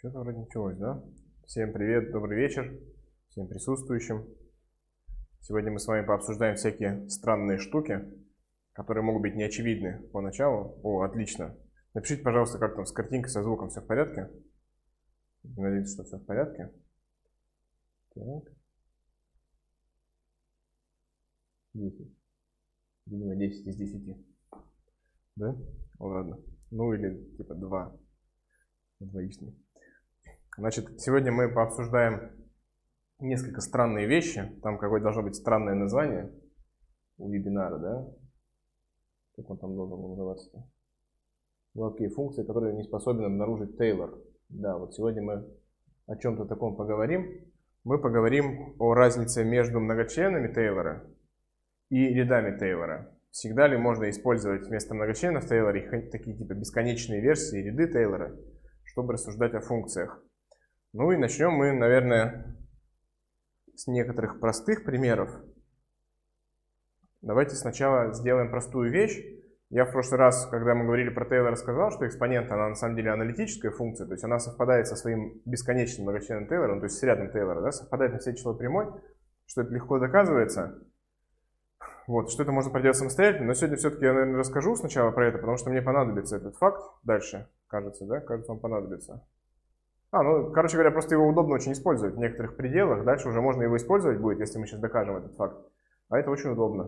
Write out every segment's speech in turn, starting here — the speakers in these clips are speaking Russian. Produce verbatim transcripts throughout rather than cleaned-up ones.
Что-то вроде началось, да? Всем привет, добрый вечер, всем присутствующим. Сегодня мы с вами пообсуждаем всякие странные штуки, которые могут быть неочевидны поначалу. О, отлично. Напишите, пожалуйста, как там с картинкой, со звуком, все в порядке? Надеюсь, что все в порядке. Так. десять. Видимо, десять из десяти. Да? Ладно. Ну или типа два. Двоичный. Значит, сегодня мы пообсуждаем несколько странные вещи. Там какое-то должно быть странное название у вебинара, да? Как он там должен называться-то? Гладкие функции, которые не способен обнаружить Тейлор. Да, вот сегодня мы о чем-то таком поговорим. Мы поговорим о разнице между многочленами Тейлора и рядами Тейлора. Всегда ли можно использовать вместо многочленов Тейлора такие типа бесконечные версии, ряды Тейлора, чтобы рассуждать о функциях? Ну и начнем мы, наверное, с некоторых простых примеров. Давайте сначала сделаем простую вещь. Я в прошлый раз, когда мы говорили про Тейлора, сказал, что экспонент, она на самом деле аналитическая функция, то есть она совпадает со своим бесконечным многочленным Тейлором, то есть с рядом Тейлора, да, совпадает на все число прямой, что это легко доказывается. Вот, что это можно проделать самостоятельно, но сегодня все-таки я, наверное, расскажу сначала про это, потому что мне понадобится этот факт дальше, кажется, да, кажется, он понадобится. А, ну, короче говоря, просто его удобно очень использовать в некоторых пределах. Дальше уже можно его использовать будет, если мы сейчас докажем этот факт. А это очень удобно.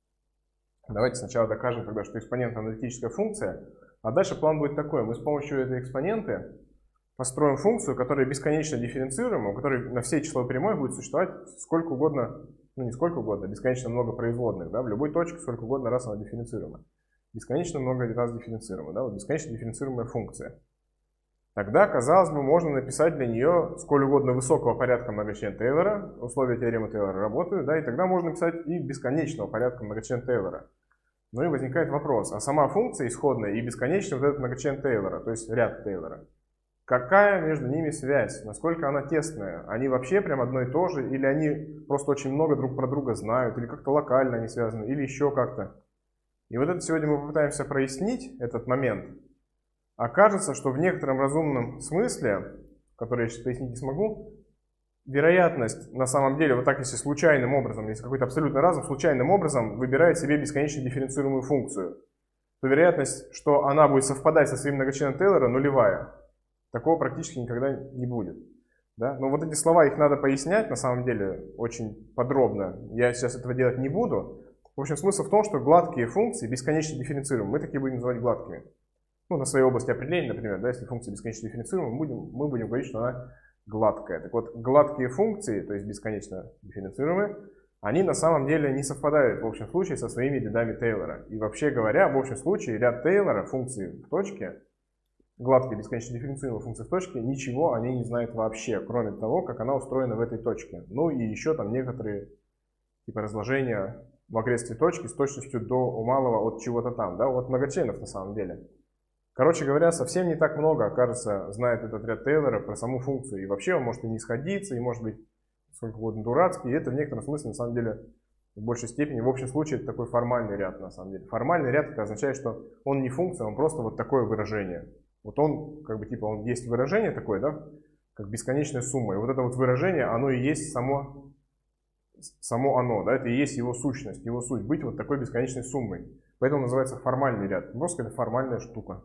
Давайте сначала докажем тогда, что экспонент аналитическая функция. А дальше план будет такой. Мы с помощью этой экспоненты построим функцию, которая бесконечно дифференцируема, у которой на все число прямой будет существовать сколько угодно, ну не сколько угодно, бесконечно много производных. Да, в любой точке сколько угодно раз она дифференцируема. Бесконечно много раз дифференцируема. Да, вот бесконечно дифференцируемая функция. Тогда, казалось бы, можно написать для нее сколь угодно высокого порядка многочлен Тейлора, условия теоремы Тейлора работают, да, и тогда можно написать и бесконечного порядка многочлен Тейлора. Ну и возникает вопрос, а сама функция исходная и бесконечный вот этот многочлен Тейлора, то есть ряд Тейлора, какая между ними связь, насколько она тесная? Они вообще прям одно и то же, или они просто очень много друг про друга знают, или как-то локально они связаны, или еще как-то? И вот это сегодня мы попытаемся прояснить, этот момент. Окажется, что в некотором разумном смысле, который я сейчас пояснить не смогу, вероятность на самом деле, вот так если случайным образом, если какой-то абсолютно разум случайным образом выбирает себе бесконечно дифференцируемую функцию, то вероятность, что она будет совпадать со своим многочленом Тейлора, нулевая. Такого практически никогда не будет. Да? Но вот эти слова, их надо пояснять на самом деле очень подробно. Я сейчас этого делать не буду. В общем, смысл в том, что гладкие функции бесконечно дифференцируемы. Мы такие будем называть гладкими. Ну, на своей области определения, например, да, если функция бесконечно дифференцируема, мы будем, мы будем говорить, что она гладкая. Так вот, гладкие функции, то есть бесконечно дифференцируемые, они на самом деле не совпадают в общем случае со своими рядами Тейлора. И вообще говоря, в общем случае ряд Тейлора, функции в точке, гладкие бесконечно дифференцируемые функции в точке, ничего они не знают вообще, кроме того, как она устроена в этой точке. Ну и еще там некоторые типа разложения в окрестности точки с точностью до у малого от чего-то там, да, от многочленов на самом деле. Короче говоря, совсем не так много, кажется, знает этот ряд Тейлора про саму функцию. И вообще он может и не сходиться, и может быть сколько угодно дурацкий. И это в некотором смысле, на самом деле, в большей степени, в общем случае, это такой формальный ряд, на самом деле. Формальный ряд это означает, что он не функция, он просто вот такое выражение. Вот он, как бы, типа, он есть выражение такое, да, как бесконечная сумма. И вот это вот выражение, оно и есть само, само оно, да, это и есть его сущность, его суть, быть вот такой бесконечной суммой. Поэтому называется формальный ряд. Просто это формальная штука.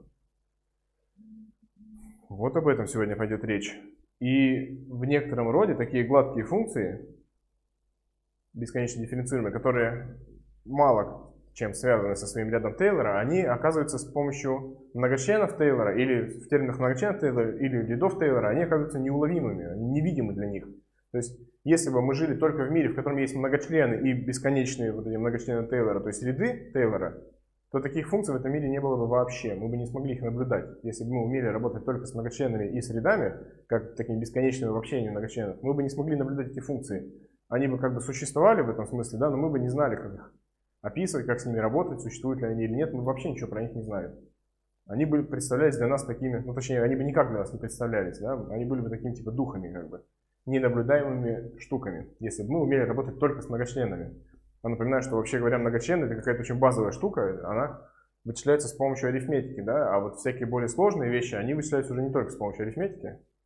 Вот об этом сегодня пойдет речь. И в некотором роде такие гладкие функции, бесконечно дифференцируемые, которые мало чем связаны со своим рядом Тейлора, они оказываются с помощью многочленов Тейлора, или в терминах многочленов Тейлора, или рядов Тейлора, они оказываются неуловимыми, они невидимы для них. То есть, если бы мы жили только в мире, в котором есть многочлены и бесконечные вот эти многочлены Тейлора, то есть ряды Тейлора, то таких функций в этом мире не было бы вообще. Мы бы не смогли их наблюдать. Если бы мы умели работать только с многочленами и с рядами, как такими бесконечными вообще многочленов, мы бы не смогли наблюдать эти функции. Они бы как бы существовали в этом смысле, да, но мы бы не знали, как их описывать, как с ними работать, существуют ли они или нет. Мы вообще ничего про них не знаем. Они бы представлялись для нас такими, ну точнее, они бы никак для нас не представлялись, да, они были бы такими типа духами, как бы, ненаблюдаемыми штуками, если бы мы умели работать только с многочленами. Я напоминаю, что вообще говоря, многочлен это какая-то очень базовая штука, она вычисляется с помощью арифметики, да, а вот всякие более сложные вещи, они вычисляются уже не только с помощью арифметики,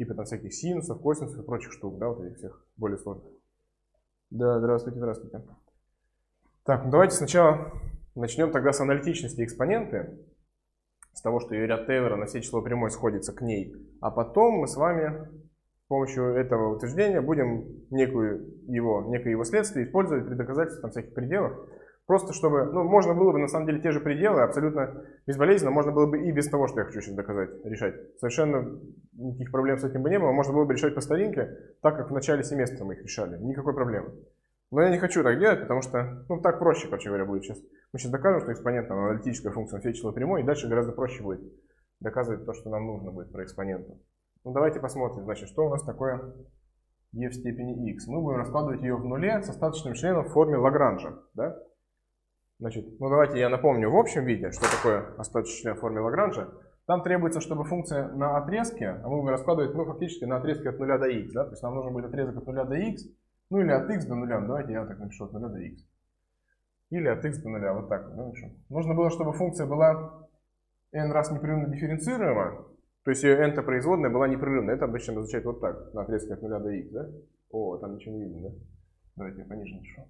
типа там всяких синусов, косинусов и прочих штук, да, вот этих всех более сложных. Да, здравствуйте, здравствуйте. Так, ну давайте сначала начнем тогда с аналитичности экспоненты, с того, что ее ряд Тейлора на все число прямой сходится к ней, а потом мы с вами с помощью этого утверждения будем некую его, некое его следствие использовать при доказательстве там всяких пределов. Просто чтобы, ну, можно было бы на самом деле те же пределы абсолютно безболезненно, можно было бы и без того, что я хочу сейчас доказать, решать. Совершенно никаких проблем с этим бы не было, можно было бы решать по старинке, так как в начале семестра мы их решали, никакой проблемы. Но я не хочу так делать, потому что, ну, так проще, короче говоря, будет сейчас. Мы сейчас докажем, что экспонент там, аналитическая функция на все число прямой, и дальше гораздо проще будет доказывать то, что нам нужно будет про экспоненту. Ну, давайте посмотрим, значит, что у нас такое e в степени x. Мы будем раскладывать ее в нуле с остаточным членом в форме Лагранжа, да? Значит, ну давайте я напомню в общем виде, что такое остаточный член в форме Лагранжа. Там требуется, чтобы функция на отрезке, а мы будем раскладывать, ну, фактически на отрезке от нуля до x, да? То есть нам нужен будет отрезок от нуля до x, ну или от x до нуля, давайте я так напишу, от нуля до x. Или от x до нуля, вот так вот, да, напишу. Нужно было, чтобы функция была n раз непрерывно дифференцируема, то есть ее n-то производная была непрерывная. Это обычно означает вот так, на отрезке от нуля до x, да? О, там ничего не видно, да? Давайте я пониже напишу.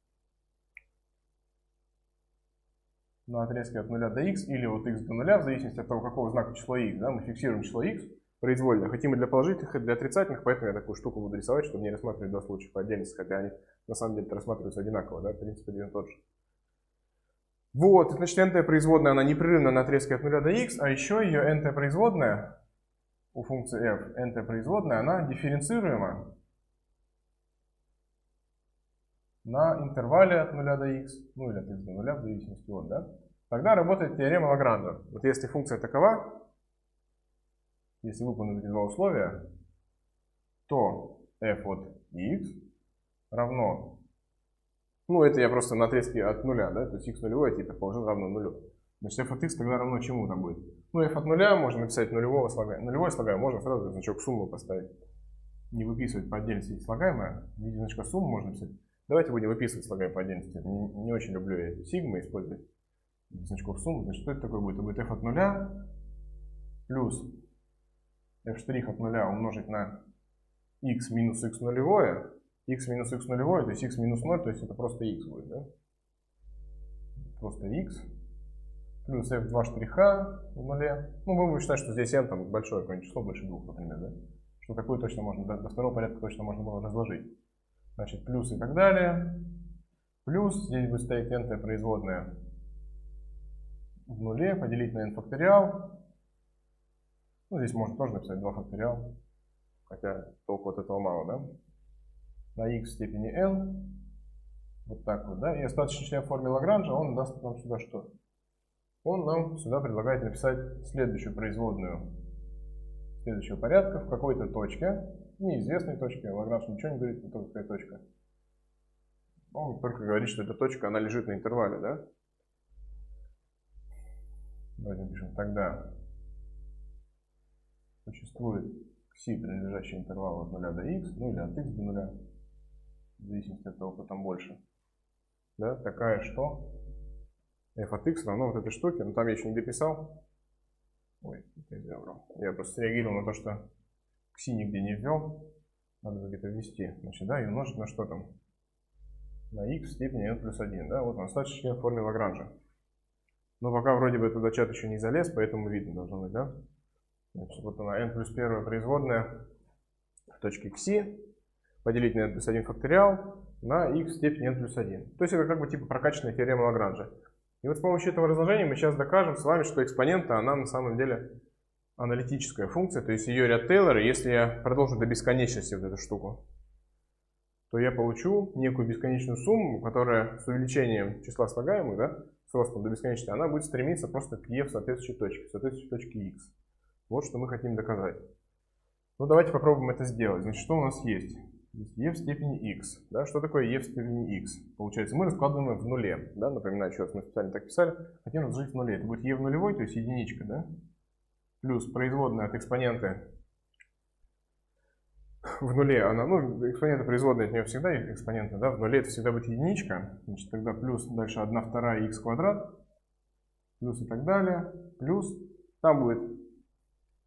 На отрезке от нуля до x или от x до нуля, в зависимости от того, какого знака число x, да, мы фиксируем число x произвольно. Хотим и для положительных, и для отрицательных, поэтому я такую штуку буду рисовать, чтобы не рассматривать два случая по отдельности, хотя они на самом деле рассматриваются одинаково, да, принцип один и тот же. Вот, значит, n-тая производная, она непрерывна на отрезке от нуля до x, а еще ее n-тая производная у функции f, n-тая производная, она дифференцируема на интервале от нуля до x, ну или от x до нуля, в зависимости от, да, тогда работает теорема Лагранжа. Вот если функция такова, если выполнить эти два условия, то f от x равно, ну это я просто на отрезке от нуля, да, то есть x нулевой, типа положил равно нулю. Значит, f от x тогда равно чему там будет? Ну f от нуля можно написать нулевого слагаемого. Нулевое слагаемое можно сразу значок суммы поставить. Не выписывать по отдельности слагаемое, в виде значка суммы можно написать. Давайте будем выписывать слагаемое по отдельности. Не, не очень люблю я эти сигмы использовать. Значков суммы. Значит, что это такое будет? Это будет f от нуля плюс f' от нуля умножить на x минус x нулевое. X минус x нулевое, то есть x минус ноль, то есть это просто x будет, да? Просто x. Плюс f два штриха в нуле. Ну, мы будем считать, что здесь n там большое какое-нибудь число, больше двух, например, да? Что такое точно можно, до, до второго порядка точно можно было разложить. Значит, плюс и так далее. Плюс здесь будет стоять n-тая производная в нуле, поделить на n факториал. Ну, здесь можно тоже написать два факториал. Хотя толку от этого мало, да? На x в степени n. Вот так вот, да? И остаточный член в форме Лагранжа, он даст нам сюда что? Он нам сюда предлагает написать следующую производную следующего порядка в какой-то точке. Неизвестной точке. Лагранж ничего не говорит, это какая точка. Он только говорит, что эта точка, она лежит на интервале, да? Давайте напишем. Тогда существует кси, принадлежащий интервалу от нуля до x, ну или от x до нуля, в зависимости от того, кто там больше. Да, такая, что f от x равно вот этой штуке, но там я еще не дописал. Ой, это я врал. Я просто среагировал на то, что кси нигде не ввел. Надо где-то ввести. Значит, да, и умножить на что там? На x в степени n плюс один. Да, вот он остаточный член в форме Лагранжа. Но пока вроде бы туда чат еще не залез, поэтому видно должно быть, да? Значит, вот она n плюс первая производная в точке кси поделить на n плюс один факториал на x в степени n плюс один. То есть это как бы типа прокачанная теорема Лагранжа. И вот с помощью этого разложения мы сейчас докажем с вами, что экспонента, она на самом деле аналитическая функция, то есть ее ряд Тейлора. Если я продолжу до бесконечности вот эту штуку, то я получу некую бесконечную сумму, которая с увеличением числа слагаемых, да, с ростом до бесконечности, она будет стремиться просто к e в соответствующей точке, в соответствующей точке x. Вот что мы хотим доказать. Ну давайте попробуем это сделать. Значит, что у нас есть? Есть e в степени x. Да? Что такое e в степени x? Получается, мы раскладываем в нуле. Да? Напоминаю, еще раз мы специально так писали. Хотим разложить в нуле. Это будет e в нулевой, то есть единичка. Да? Плюс производная от экспоненты в нуле. Она, ну, экспоненты производная от нее всегда экспоненты. Да? В нуле это всегда будет единичка. Значит, тогда плюс дальше одна вторая x квадрат. Плюс и так далее. Плюс там будет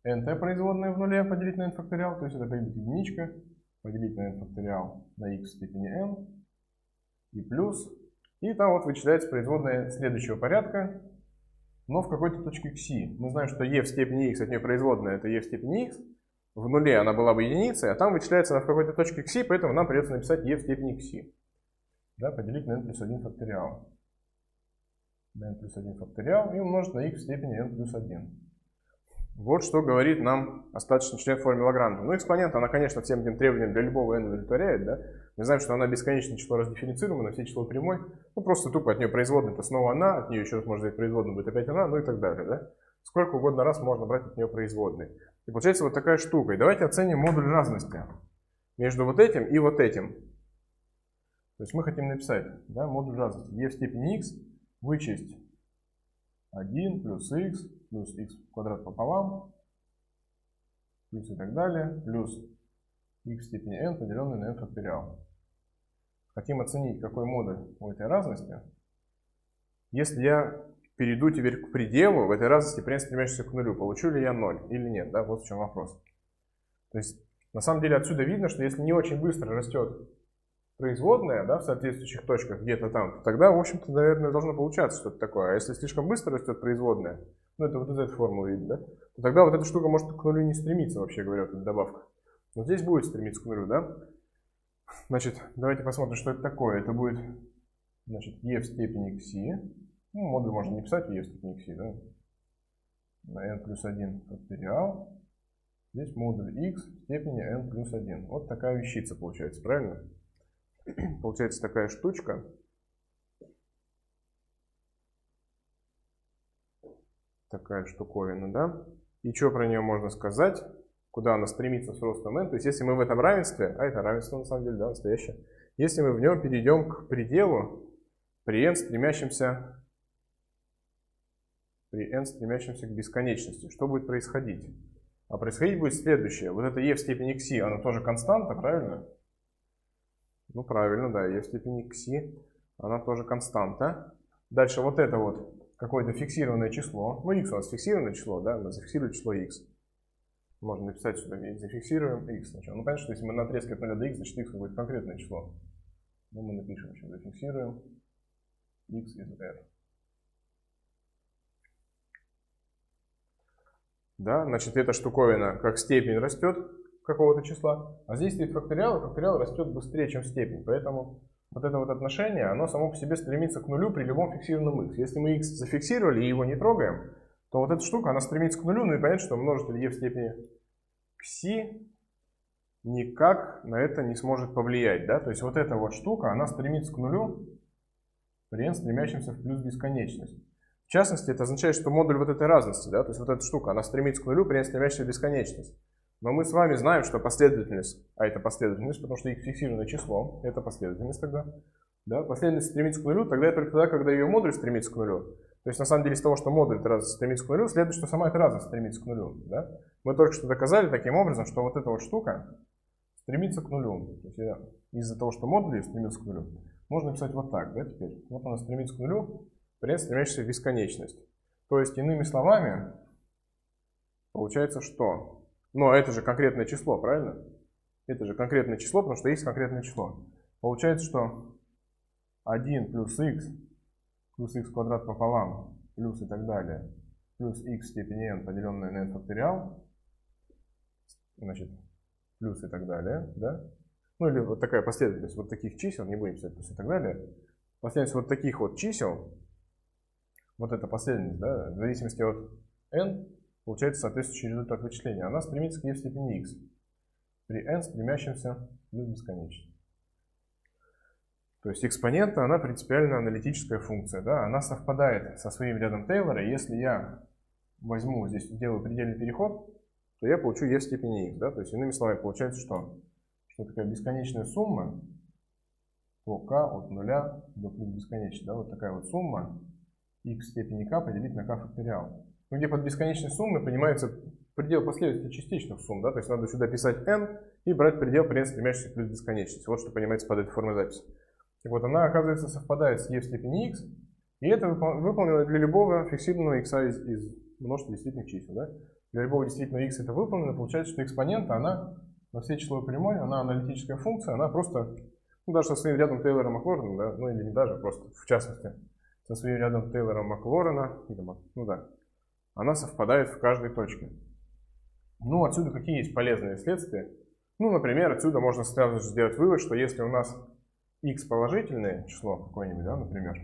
nt производная в нуле поделить на n факториал, то есть это прибыть единичка, поделить на n факториал на x в степени n, и плюс, и там вот вычисляется производная следующего порядка, но в какой-то точке кси. Мы знаем, что e в степени x от нее производная это e в степени x, в нуле она была бы единицей, а там вычисляется она в какой-то точке кси, поэтому нам придется написать e в степени кси. Да, поделить на n плюс один факториал. На n плюс один факториал и умножить на x в степени n плюс один. Вот что говорит нам остаточный член в форме Лагранжа. Ну, экспонент, она, конечно, всем этим требованиям для любого n удовлетворяет, да. Мы знаем, что она бесконечное число раздифференцируема на все число прямой. Ну, просто тупо от нее производная, это снова она, от нее еще раз можно взять производную, будет опять она, ну и так далее, да. Сколько угодно раз можно брать от нее производные. И получается вот такая штука. И давайте оценим модуль разности между вот этим и вот этим. То есть мы хотим написать, да, модуль разности e в степени x вычесть один плюс x плюс x квадрат пополам, плюс и так далее, плюс x в степени n, поделенный на n факториал. Хотим оценить, какой модуль у этой разности. Если я перейду теперь к пределу, в этой разности при n стремящемся к нулю, получу ли я ноль или нет, да, вот в чем вопрос. То есть, на самом деле, отсюда видно, что если не очень быстро растет производная, да, в соответствующих точках где-то там, то тогда, в общем-то, наверное, должно получаться что-то такое. А если слишком быстро растет производная, ну, это вот из этой формулы видно, да, то тогда вот эта штука может к нулю не стремиться, вообще говоря, вот эта добавка. Но здесь будет стремиться к нулю, да. Значит, давайте посмотрим, что это такое. Это будет, значит, e в степени кси. Ну, модуль можно не писать, e в степени кси, да. На n плюс один факториал. Здесь модуль x в степени n плюс один. Вот такая вещица получается, правильно? Получается такая штучка. Такая штуковина, да? И что про нее можно сказать? Куда она стремится с ростом n? То есть, если мы в этом равенстве, а это равенство на самом деле, да, настоящее. Если мы в нем перейдем к пределу при n стремящемся, при n стремящемся к бесконечности, что будет происходить? А происходить будет следующее. Вот это e в степени кси, она тоже константа, правильно? Ну, правильно, да, e в степени кси, она тоже константа. Дальше вот это вот какое-то фиксированное число. Ну, x у нас фиксированное число, да, мы зафиксируем число x. Можно написать сюда, зафиксируем x сначала. Ну, понятно, что если мы на отрезке от нуля до x, значит x будет конкретное число. Ну, мы напишем еще, зафиксируем x из r. Да, значит, эта штуковина как степень растет какого-то числа, а здесь стоит факториал, и факториал растет быстрее, чем степень. Поэтому вот это вот отношение, оно само по себе стремится к нулю при любом фиксированном x. Если мы x зафиксировали и его не трогаем, то вот эта штука, она стремится к нулю, ну и понятно, что множитель e в степени кси никак на это не сможет повлиять, да, то есть вот эта вот штука, она стремится к нулю при n стремящемся в плюс бесконечность. В частности, это означает, что модуль вот этой разности, да, то есть вот эта штука, она стремится к нулю при n стремящемся в бесконечность. Но мы с вами знаем, что последовательность, а это последовательность, потому что x фиксированное число, это последовательность тогда, да, последовательность стремится к нулю, тогда и только тогда, когда ее модуль стремится к нулю. То есть, на самом деле, из того, что модуль этой разности стремится к нулю, следует, что сама эта разность стремится к нулю. Да? Мы только что доказали таким образом, что вот эта вот штука стремится к нулю. Из-за того, что модуль ее стремится к нулю, можно написать вот так, да, теперь. Вот она стремится к нулю, при этом стремящаяся в бесконечность. То есть, иными словами, получается, что... Но это же конкретное число, правильно? Это же конкретное число, потому что есть конкретное число. Получается, что один плюс x плюс x квадрат пополам, плюс и так далее, плюс x в степени n, поделенное на n факториал, значит, плюс и так далее, да? Ну или вот такая последовательность вот таких чисел, не будем писать плюс и так далее, последовательность вот таких вот чисел, вот эта последовательность, да, в зависимости от n, получается соответствующий результат вычисления, она стремится к e в степени x, при n стремящемся плюс бесконечно. То есть экспонента, она принципиально аналитическая функция, да, она совпадает со своим рядом Тейлора. Если я возьму здесь, сделаю предельный переход, то я получу e в степени x, да, то есть иными словами получается, что, что такая бесконечная сумма по k от нуля до плюс бесконечности, да, вот такая вот сумма x в степени k поделить на k факториал. Ну, где под бесконечной суммой понимается предел последовательности частичных сумм, да, то есть надо сюда писать n и брать предел при n стремящийся к плюс бесконечности. Вот что понимается под этой формой записи. Так вот, она, оказывается, совпадает с e в степени x, и это выполнено для любого фиксированного x из, из множества действительных чисел. Да? для любого действительного x это выполнено, получается, что экспонента, она на всей числовой прямой, она аналитическая функция, она просто, ну, даже со своим рядом Тейлора Маклорена, да, ну или не даже, просто в частности, со своим рядом Тейлора Маклорена, ну да, она совпадает в каждой точке. Ну, отсюда какие есть полезные следствия? Ну, например, отсюда можно сразу же сделать вывод, что если у нас x положительное число какое-нибудь, да, например,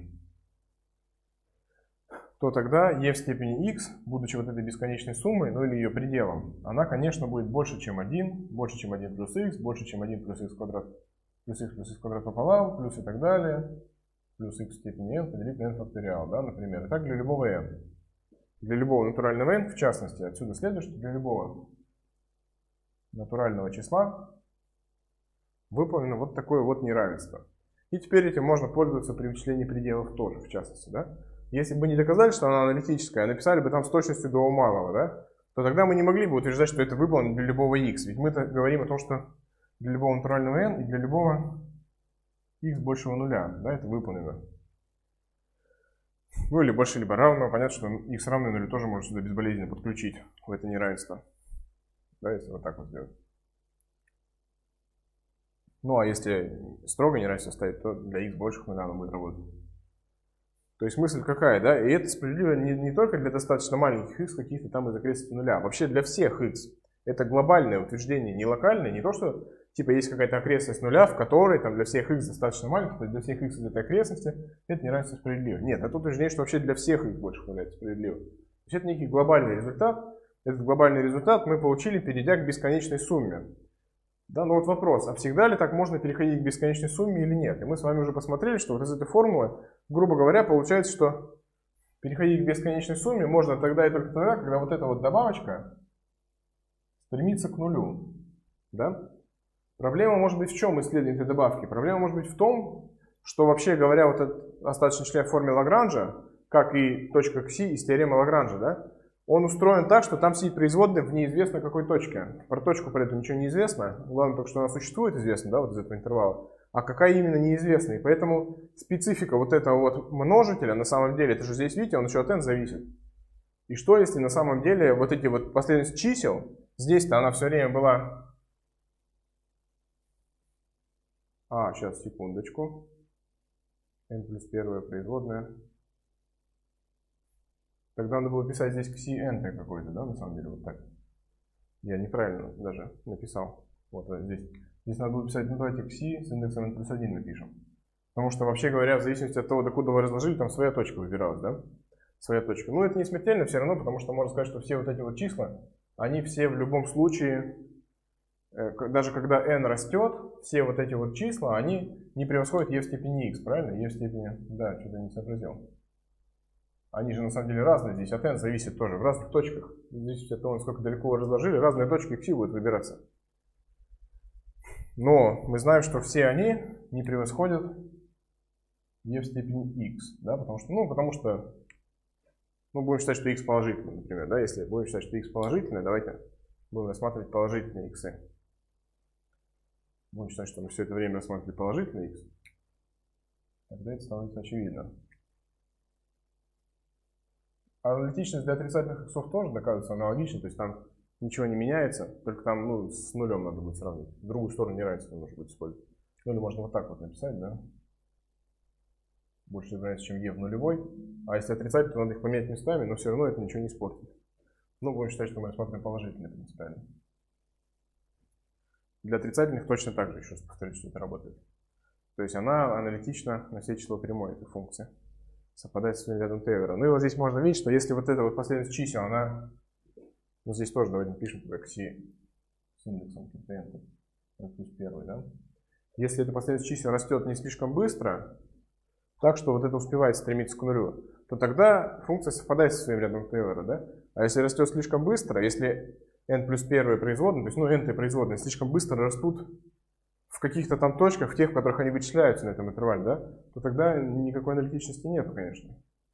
то тогда e в степени x, будучи вот этой бесконечной суммой, ну или ее пределом, она, конечно, будет больше, чем один, больше, чем один плюс x, больше, чем один плюс x квадрат, плюс x плюс x квадрат пополам, плюс и так далее, плюс x в степени n поделить на n факториал, да, например. И так для любого n. Для любого натурального n, в частности, отсюда следует, что для любого натурального числа выполнено вот такое вот неравенство. И теперь этим можно пользоваться при вычислении пределов тоже, в частности, да. Если бы не доказали, что она аналитическая, а написали бы там с точностью до малого, да, то тогда мы не могли бы утверждать, что это выполнено для любого x. Ведь мы говорим о том, что для любого натурального n и для любого x большего нуля, да, это выполнено. Ну или больше, либо равно. Понятно, что x равное нулю тоже можно сюда безболезненно подключить в это неравенство. Да, если вот так вот сделать. Ну а если строго неравенство ставить, то для x больших нуля оно будет работать. То есть мысль какая, да? И это справедливо не, не только для достаточно маленьких x, каких-то там из окрестностей нуля, а вообще для всех x. Это глобальное утверждение, не локальное, не то, что типа есть какая-то окрестность нуля, в которой там для всех x достаточно маленьких, то есть для всех x из этой окрестности это неравенство справедливо. Нет, это утверждение, что вообще для всех x больше нуля это справедливо. То есть это некий глобальный результат. Этот глобальный результат мы получили, перейдя к бесконечной сумме. Да, ну вот вопрос, а всегда ли так можно переходить к бесконечной сумме или нет? И мы с вами уже посмотрели, что вот из этой формулы, грубо говоря, получается, что переходить к бесконечной сумме можно тогда и только тогда, когда вот эта вот добавочка стремится к нулю. Да? Проблема может быть в чем исследование этой добавки? Проблема может быть в том, что вообще говоря, вот этот остаточный член в форме Лагранжа, как и точка кси из теоремы Лагранжа, да, он устроен так, что там сидит производная в неизвестно какой точке. Про точку про это ничего не известно. Главное только, что она существует, известно, да, вот из этого интервала. А какая именно неизвестна. И поэтому специфика вот этого вот множителя, на самом деле, это же здесь, видите, он еще от n зависит. И что, если на самом деле вот эти вот последовательность чисел, здесь-то она все время была... А, сейчас, секундочку. n плюс первая производная. Тогда надо было писать здесь кси n какой-то, да, на самом деле, вот так. Я неправильно даже написал. Вот здесь. Здесь надо было писать, ну давайте кси с индексом n плюс один напишем. Потому что, вообще говоря, в зависимости от того, докуда вы разложили, там своя точка выбиралась, да? Своя точка. Ну, это не смертельно все равно, потому что можно сказать, что все вот эти вот числа, они все в любом случае, даже когда n растет, все вот эти вот числа, они не превосходят e в степени x, правильно? E в степени, да, что-то не сообразил. Они же на самом деле разные здесь, от n зависит тоже в разных точках. Зависит от того, насколько далеко вы разложили, разные точки кси будут выбираться. Но мы знаем, что все они не превосходят e в степени x, да, потому что, ну, потому что, ну, будем считать, что x положительный, например, да, если будем считать, что x положительный, давайте будем рассматривать положительные x. Будем считать, что мы все это время рассматривали положительный x, тогда это становится очевидно. Аналитичность для отрицательных иксов тоже доказывается аналогично, то есть там ничего не меняется, только там, ну, с нулем надо будет сравнить. В другую сторону неравенство нужно будет использовать. Ну или можно вот так вот написать, да. Больше равняется, чем e в нулевой. А если отрицательно, то надо их поменять местами, но все равно это ничего не испортит. Ну, будем считать, что мы рассматриваем положительные принципиально. Для отрицательных точно так же, еще раз повторюсь, что это работает. То есть она аналитична на все число прямой, эта функция. Совпадает с своим рядом Тейлора. Ну и вот здесь можно видеть, что если вот эта вот последовательность чисел, она, ну здесь тоже давайте напишем туда кси с индексом n плюс первый, да. Если эта последовательность чисел растет не слишком быстро, так что вот это успевает стремиться к нулю, то тогда функция совпадает со своим рядом Тейлора, да. А если растет слишком быстро, если n плюс первая производная, то есть, ну, n-тые производные слишком быстро растут в каких-то там точках, в тех, в которых они вычисляются на этом интервале, да, то тогда никакой аналитичности нету, конечно.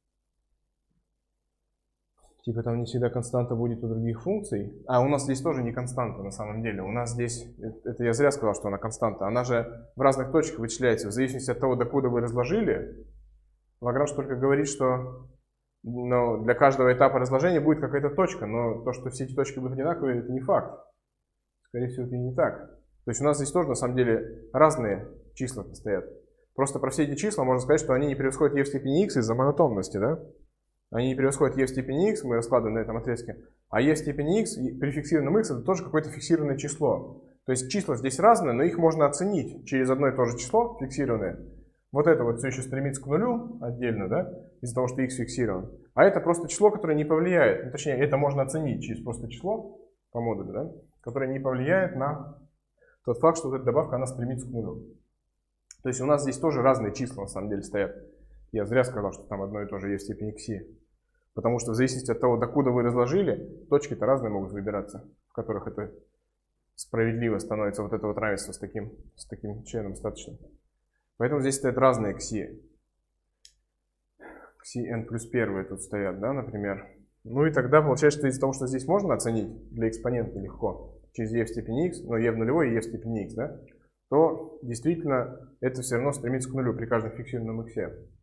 Типа там не всегда константа будет у других функций. А у нас здесь тоже не константа на самом деле. У нас здесь, это я зря сказал, что она константа. Она же в разных точках вычисляется. В зависимости от того, докуда вы разложили. Лагранж только говорит, что но для каждого этапа разложения будет какая-то точка, но то, что все эти точки будут одинаковые, это не факт. Скорее всего, это и не так. То есть у нас здесь тоже, на самом деле, разные числа стоят. Просто про все эти числа можно сказать, что они не превосходят e в степени x из-за монотонности, да? Они не превосходят e в степени x, мы раскладываем на этом отрезке, а e в степени x при фиксированном x это тоже какое-то фиксированное число. То есть числа здесь разные, но их можно оценить через одно и то же число фиксированное. Вот это вот все еще стремится к нулю отдельно, да, из-за того, что x фиксирован. А это просто число, которое не повлияет, ну, точнее, это можно оценить через просто число по модулю, да, которое не повлияет на тот факт, что вот эта добавка, она стремится к нулю. То есть у нас здесь тоже разные числа на самом деле стоят. Я зря сказал, что там одно и то же e в степени x. Потому что в зависимости от того, докуда вы разложили, точки-то разные могут выбираться, в которых это справедливо становится вот это вот равенство с таким, с таким членом остаточным. Поэтому здесь стоят разные кси. Кси n плюс первые тут стоят, да, например. Ну и тогда получается, что из-за того, что здесь можно оценить для экспонента легко, через e в степени x, но e в нулевой и e в степени x, да, то действительно это все равно стремится к нулю при каждом фиксированном x.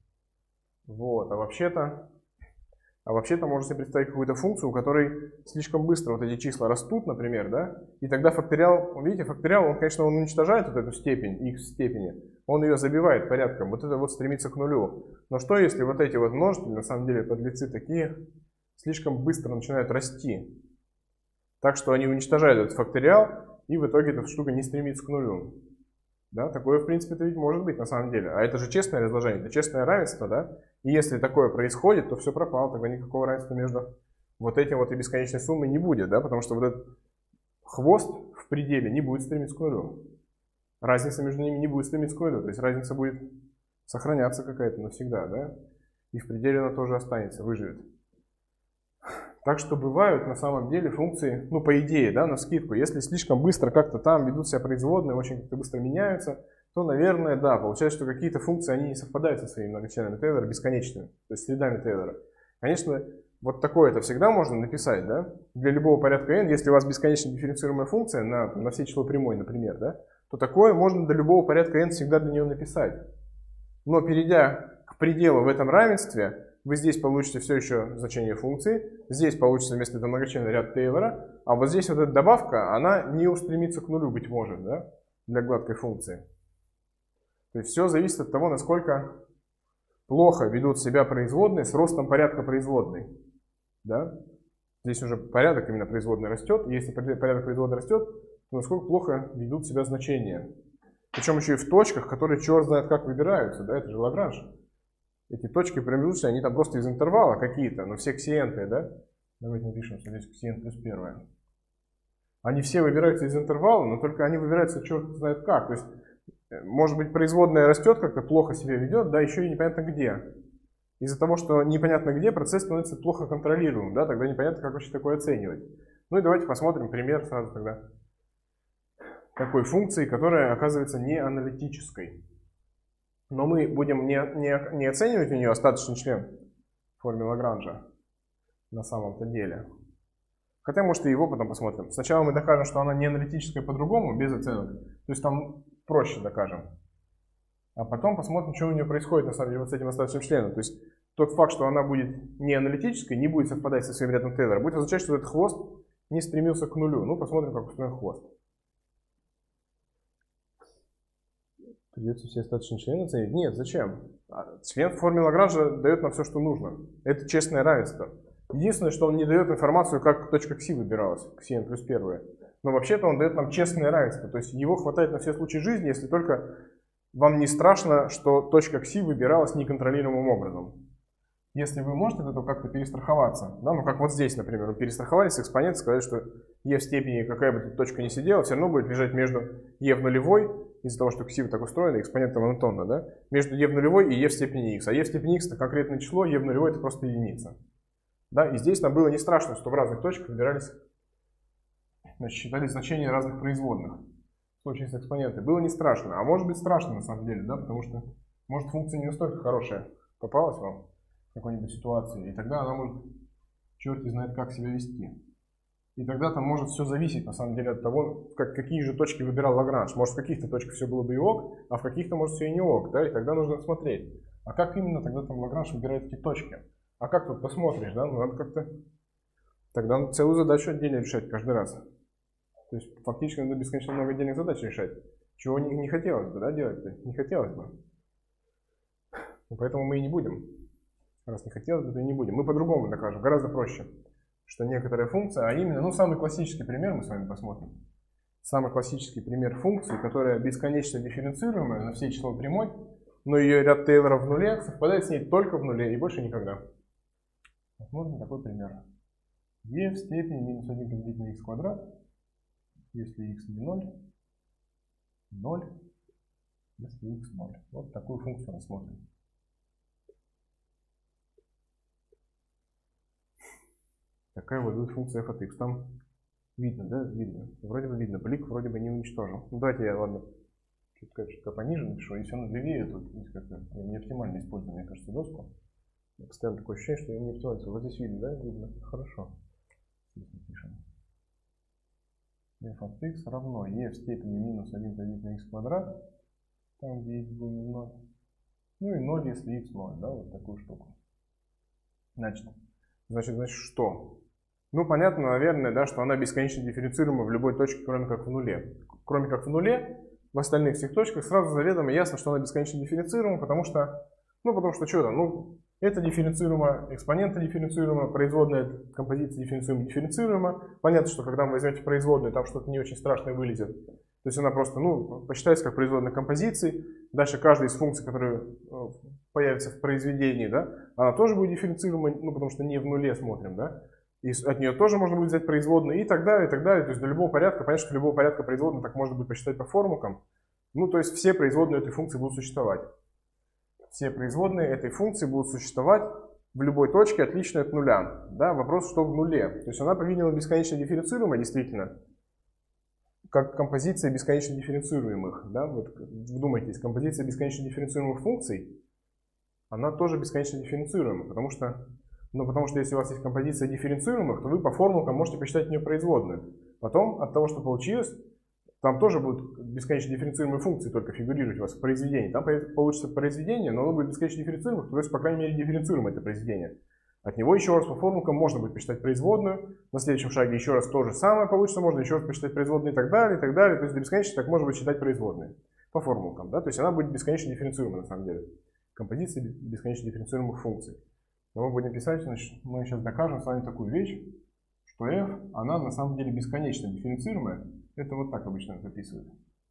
Вот, а вообще-то, а вообще-то можно себе представить какую-то функцию, у которой слишком быстро вот эти числа растут, например, да, и тогда факториал, видите, факториал, он, конечно, он уничтожает вот эту степень, x в степени, он ее забивает порядком, вот это вот стремится к нулю. Но что если вот эти вот множители, на самом деле подлецы такие, слишком быстро начинают расти, так что они уничтожают этот факториал, и в итоге эта штука не стремится к нулю. Да, такое, в принципе, это ведь может быть на самом деле. А это же честное разложение, это честное равенство, да? И если такое происходит, то все пропало, тогда никакого равенства между вот этим вот и бесконечной суммой не будет, да? Потому что вот этот хвост в пределе не будет стремиться к нулю. Разница между ними не будет стремиться к нулю. То есть разница будет сохраняться какая-то навсегда, да? И в пределе она тоже останется, выживет. Так что бывают на самом деле функции, ну по идее, да, навскидку, если слишком быстро как-то там ведут себя производные, очень как-то быстро меняются, то, наверное, да, получается, что какие-то функции, они не совпадают со своими многочленами Тейлора бесконечными, то есть следами Тейлора. Конечно, вот такое это всегда можно написать, да, для любого порядка n, если у вас бесконечно дифференцируемая функция на, на все число прямой, например, да, то такое можно до любого порядка n всегда для нее написать. Но перейдя к пределу в этом равенстве, вы здесь получите все еще значение функции, здесь получится вместо этого многочленный ряд Тейлора, а вот здесь вот эта добавка, она не устремится к нулю, быть может, да, для гладкой функции. То есть все зависит от того, насколько плохо ведут себя производные с ростом порядка производной. Да? Здесь уже порядок именно производной растет, и если порядок производной растет, то насколько плохо ведут себя значения. Причем еще и в точках, которые черт знает как выбираются, да, это же Лагранж. Эти точки промежуточные, они там просто из интервала какие-то, но все ксиенты, да? Давайте напишем, что здесь ксиент плюс первое. Они все выбираются из интервала, но только они выбираются черт знает как. То есть, может быть, производная растет, как-то плохо себя ведет, да, еще и непонятно где. Из-за того, что непонятно где, процесс становится плохо контролируемым, да, тогда непонятно, как вообще такое оценивать. Ну и давайте посмотрим пример сразу тогда такой функции, которая оказывается не аналитической. Но мы будем не, не, не оценивать у нее остаточный член в форме Лагранжа на самом-то деле. Хотя, может, и его потом посмотрим. Сначала мы докажем, что она не аналитическая по-другому, без оценок. То есть там проще докажем. А потом посмотрим, что у нее происходит на самом деле вот с этим остаточным членом. То есть тот факт, что она будет не аналитической, не будет совпадать со своим рядом Тейлора, будет означать, что этот хвост не стремился к нулю. Ну, посмотрим, как устроен хвост. Придется все остаточные члены оценить? Нет, зачем? Член в форме Лагранжа дает нам все, что нужно. Это честное равенство. Единственное, что он не дает информацию, как точка кси выбиралась, кси n плюс первое. Но вообще-то он дает нам честное равенство. То есть его хватает на все случаи жизни, если только вам не страшно, что точка кси выбиралась неконтролируемым образом. Если вы можете от этого как-то перестраховаться, да, ну как вот здесь, например, вы перестраховались, экспонент сказали, что e в степени, какая бы тут точка ни сидела, все равно будет лежать между e в нулевой, из-за того, что кси так устроено, экспонента монотонно, да, между e в нулевой и e в степени x. А e в степени x это конкретное число, e в нулевой это просто единица. Да, и здесь нам было не страшно, что в разных точках выбирались, значит, считались значения разных производных. В случае с экспонентой. Было не страшно, а может быть страшно на самом деле, да, потому что, может, функция не настолько хорошая попалась вам в какой-нибудь ситуации, и тогда она может, черт знает, как себя вести. И тогда там может все зависеть, на самом деле, от того, как, какие же точки выбирал Лагранж. Может, в каких-то точках все было бы и ок, а в каких-то, может, все и не ок, да, и тогда нужно смотреть. А как именно тогда там Лагранж выбирает эти точки? А как тут посмотришь, да? Ну, надо как-то... Тогда надо целую задачу отдельно решать каждый раз. То есть фактически надо бесконечно много отдельных задач решать. Чего не, не хотелось бы, да, делать-то? Не хотелось бы. Ну, поэтому мы и не будем. Раз не хотелось бы, то и не будем. Мы по-другому докажем, гораздо проще. Что некоторая функция, а именно, ну, самый классический пример мы с вами посмотрим. Самый классический пример функции, которая бесконечно дифференцируемая на все число прямой, но ее ряд Тейлора в нуле совпадает с ней только в нуле и больше никогда. Посмотрим такой пример. e в степени минус один поделить на x квадрат, если x не ноль, ноль, если x ноль. Вот такую функцию рассмотрим. Такая вот будет функция f от x. Там видно, да? Видно. Вроде бы видно. Блик вроде бы не уничтожил. Ну, давайте я, ладно, чутка, чутка пониже напишу. Если он левее, тут как-то я не оптимально использую, мне кажется, доску. Я постоянно такое ощущение, что я не оптимально. Вот здесь видно, да? Видно. Хорошо. Здесь напишем. f от x равно e в степени минус один поделить на x квадрат. Там, где x был не ноль. Ну и ноль, если x ноль, да? Вот такую штуку. Значит, значит, значит что? Ну, понятно, наверное, да, что она бесконечно дифференцируема в любой точке, кроме как в нуле. Кроме как в нуле, в остальных всех точках сразу заведомо ясно, что она бесконечно дифференцируема, потому что, ну, потому что что-то, ну, это дифференцируемо, экспонента дифференцируема, производная композиция дифференцируема, дифференцируема. Понятно, что когда вы возьмете производную, там что-то не очень страшное вылезет. То есть она просто, ну, посчитается как производная композиции. Дальше каждая из функций, которые появится в произведении, да, она тоже будет дифференцируема, ну, потому что не в нуле смотрим, да. И от нее тоже можно будет взять производную и так далее, и так далее. То есть для любого порядка, понятно, что для любого порядка производную так можно будет посчитать по формулкам. Ну, то есть все производные этой функции будут существовать. Все производные этой функции будут существовать в любой точке, отличной от нуля. Да, вопрос, что в нуле. То есть она, по-видимому, бесконечно дифференцируема, действительно, как композиция бесконечно дифференцируемых. Да? Вот вдумайтесь, композиция бесконечно дифференцируемых функций, она тоже бесконечно дифференцируема, потому что, ну, потому что если у вас есть композиция дифференцируемых, то вы по формулкам можете посчитать в нее производную. Потом от того, что получилось, там тоже будут бесконечно дифференцируемые функции только фигурировать у вас в произведении. Там получится произведение, но оно будет бесконечно дифференцируемым, то есть, по крайней мере, дифференцируемо это произведение. От него еще раз по формулкам можно будет посчитать производную. На следующем шаге еще раз то же самое получится, можно еще раз посчитать производную и так далее, и так далее. То есть до бесконечности так можно будет считать производные по формулкам. Да? То есть она будет бесконечно дифференцируема на самом деле. Композиция бесконечно дифференцируемых функций. Но мы будем писать, значит, мы сейчас докажем с вами такую вещь, что f, она на самом деле бесконечно дифференцируемая. Это вот так обычно записывают.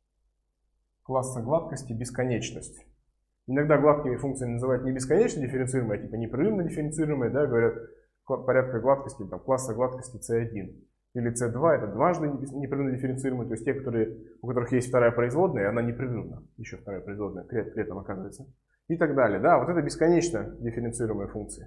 Класса гладкости бесконечность. Иногда гладкими функциями называют не бесконечно дифференцируемые, а типа непрерывно дифференцируемые, да, говорят порядка гладкости, там, класса гладкости си один. Или си два, это дважды непрерывно дифференцируемые, то есть те, которые, у которых есть вторая производная, и она непрерывна, еще вторая производная, при, при этом оказывается. И так далее. Да, вот это бесконечно дифференцируемые функции.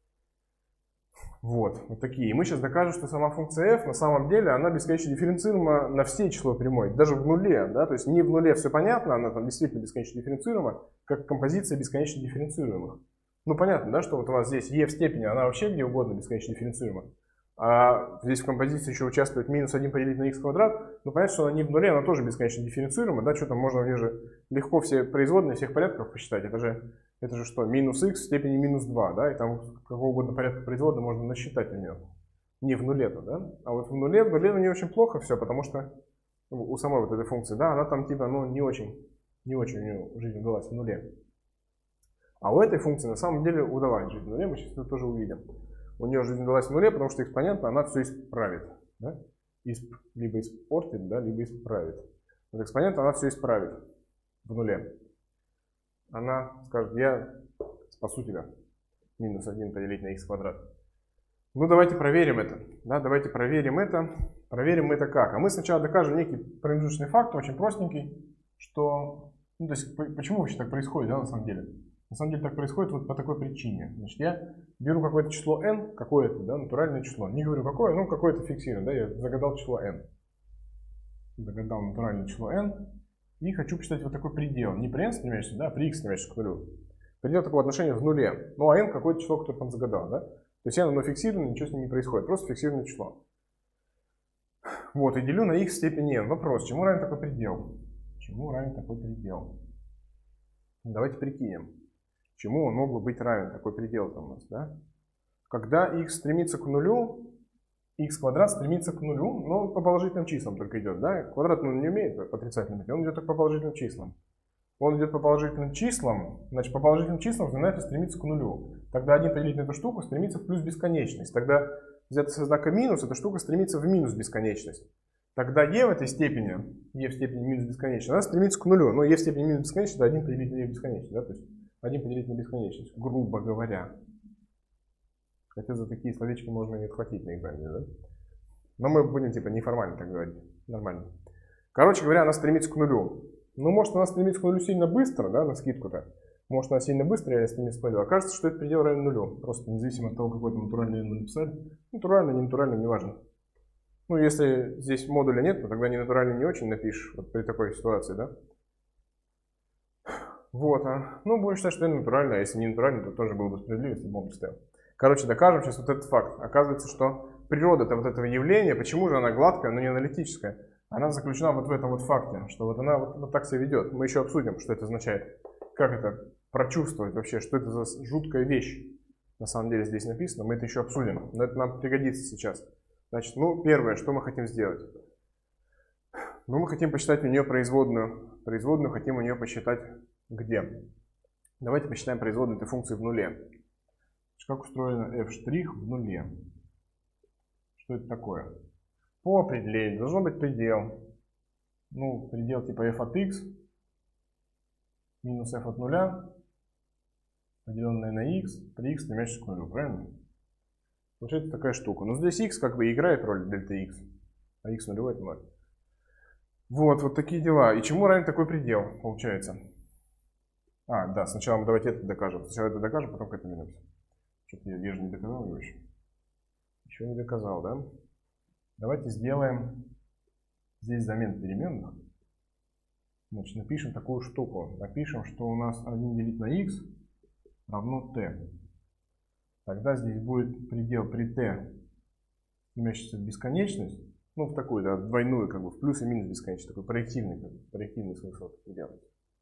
Вот, вот такие. И мы сейчас докажем, что сама функция f на самом деле, она бесконечно дифференцируема на все число прямой, даже в нуле, да, то есть не в нуле все понятно, она там действительно бесконечно дифференцируема, как композиция бесконечно дифференцируемых. Ну понятно, да, что вот у вас здесь e в степени, она вообще где угодно бесконечно дифференцируема. А здесь в композиции еще участвует минус один поделить на x квадрат, ну понятно, что она не в нуле, она тоже бесконечно дифференцируема, да, что там можно, мне же легко все производные всех порядков посчитать, это же... Это же что? Минус x в степени минус два, да? И там какого угодно порядка производной можно насчитать на нее. Не в нуле-то, да? А вот в нуле, в нуле у нее очень плохо все, потому что у самой вот этой функции, да, она там типа, ну, не очень, не очень у нее жизнь удалась в нуле. А у этой функции на самом деле удалась жизнь в нуле, мы сейчас это тоже увидим. У нее жизнь удалась в нуле, потому что экспонентно она все исправит, да? Исп, либо испортит, да, либо исправит. Вот экспонент она все исправит в нуле. Она скажет, я спасу тебя. Минус один поделить на x квадрат. Ну, давайте проверим это. Да, давайте проверим это. Проверим мы это как. А мы сначала докажем некий промежуточный факт, очень простенький, что... Ну, то есть, почему вообще так происходит, да, на самом деле? На самом деле так происходит вот по такой причине. Значит, я беру какое-то число n, какое-то, да, натуральное число. Не говорю какое, ну, какое-то фиксированное, да, я загадал число n. Загадал натуральное число n. И хочу посчитать вот такой предел. Не при n стремящийся, да, а при x стремящийся к нулю. Предел такого отношения в нуле. Ну а n какое-то число, которое там загадал, да. То есть n оно фиксировано, ничего с ним не происходит. Просто фиксированное число. Вот, и делю на x в степени n. Вопрос, чему равен такой предел? Чему равен такой предел? Давайте прикинем. Чему он мог бы быть равен, такой предел там у нас, да? когда x стремится к нулю, x квадрат стремится к нулю, но по положительным числам только идет, да? Квадрат ну, не умеет отрицательным идти, он идет только по положительным числам. Он идет по положительным числам, значит, по положительным числам знаменатель стремится к нулю. Тогда один поделить на эту штуку стремится в плюс бесконечность. Тогда взято со знака минус, эта штука стремится в минус бесконечность. Тогда e в этой степени, e в степени минус бесконечность, она стремится к нулю. Но e в степени минус бесконечность это один поделить на e бесконечность, да? То есть один поделить на бесконечность, грубо говоря. Хотя за такие словечки можно и отхватить на экзамене, да? Но мы будем типа неформально так говорить, нормально. Короче говоря, она стремится к нулю. Ну, может, она стремится к нулю сильно быстро, да, на скидку-то. Может, она сильно быстро, я стремится к нулю. Окажется, что это предел равен нулю. Просто независимо от того, какой там натуральный мы написали. Натурально, не натурально, не важно. Ну, если здесь модуля нет, то тогда не натурально не очень напишешь. Вот при такой ситуации, да. Вот, а. Ну, будем считать, что это натурально. А если не натурально, то тоже было бы справедливо, если бы модуль стоял. Короче, докажем сейчас вот этот факт. Оказывается, что природа-то вот этого явления, почему же она гладкая, но не аналитическая? Она заключена вот в этом вот факте, что вот она вот, вот так себя ведет. Мы еще обсудим, что это означает. Как это прочувствовать вообще, что это за жуткая вещь. На самом деле здесь написано, мы это еще обсудим. Но это нам пригодится сейчас. Значит, ну, первое, что мы хотим сделать. Ну, мы хотим посчитать у нее производную. Производную хотим у нее посчитать где? Давайте посчитаем производную этой функции в нуле. Как устроена f' в нуле? Что это такое? По определению должно быть предел. Ну, предел типа f от x минус f от нуля, поделенное на x, при x стремящийся к нулю, правильно? Получается такая штука. Но здесь x как бы играет роль дельта x, а x нулевой это ноль. Вот, вот такие дела. И чему равен такой предел, получается? А, да, сначала мы давайте это докажем. Сначала это докажем, потом к этому вернемся. Что-то я, я же не доказал его еще. Еще не доказал, да? Давайте сделаем здесь замену переменных. Значит, напишем такую штуку. Напишем, что у нас один делить на x равно t. Тогда здесь будет предел при t, стремящийся в бесконечность. Ну, в такую, да, двойную, как бы, в плюс и минус бесконечность. Такой проективный, как бы, проективный смысл предела.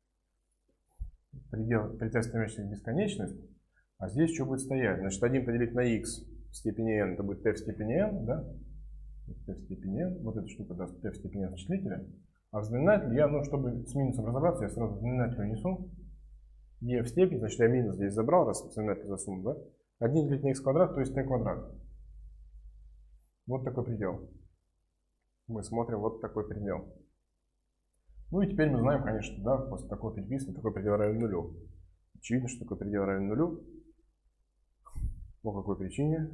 Предел при t, стремящийся в бесконечность. А здесь что будет стоять? Значит, один поделить на x в степени n, это будет t в степени n, да? t в степени n. Вот эта штука даст t в степени n вычислителя. А в знаменатель я, ну, чтобы с минусом разобраться, я сразу знаменатель унесу. e в степени, значит, я минус здесь забрал, раз знаменатель засунул, да? один делить на x квадрат, то есть t квадрат. Вот такой предел. Мы смотрим вот такой предел. Ну и теперь мы знаем, конечно, да, после такой переписки такой предел равен нулю. Очевидно, что такой предел равен нулю. По какой причине?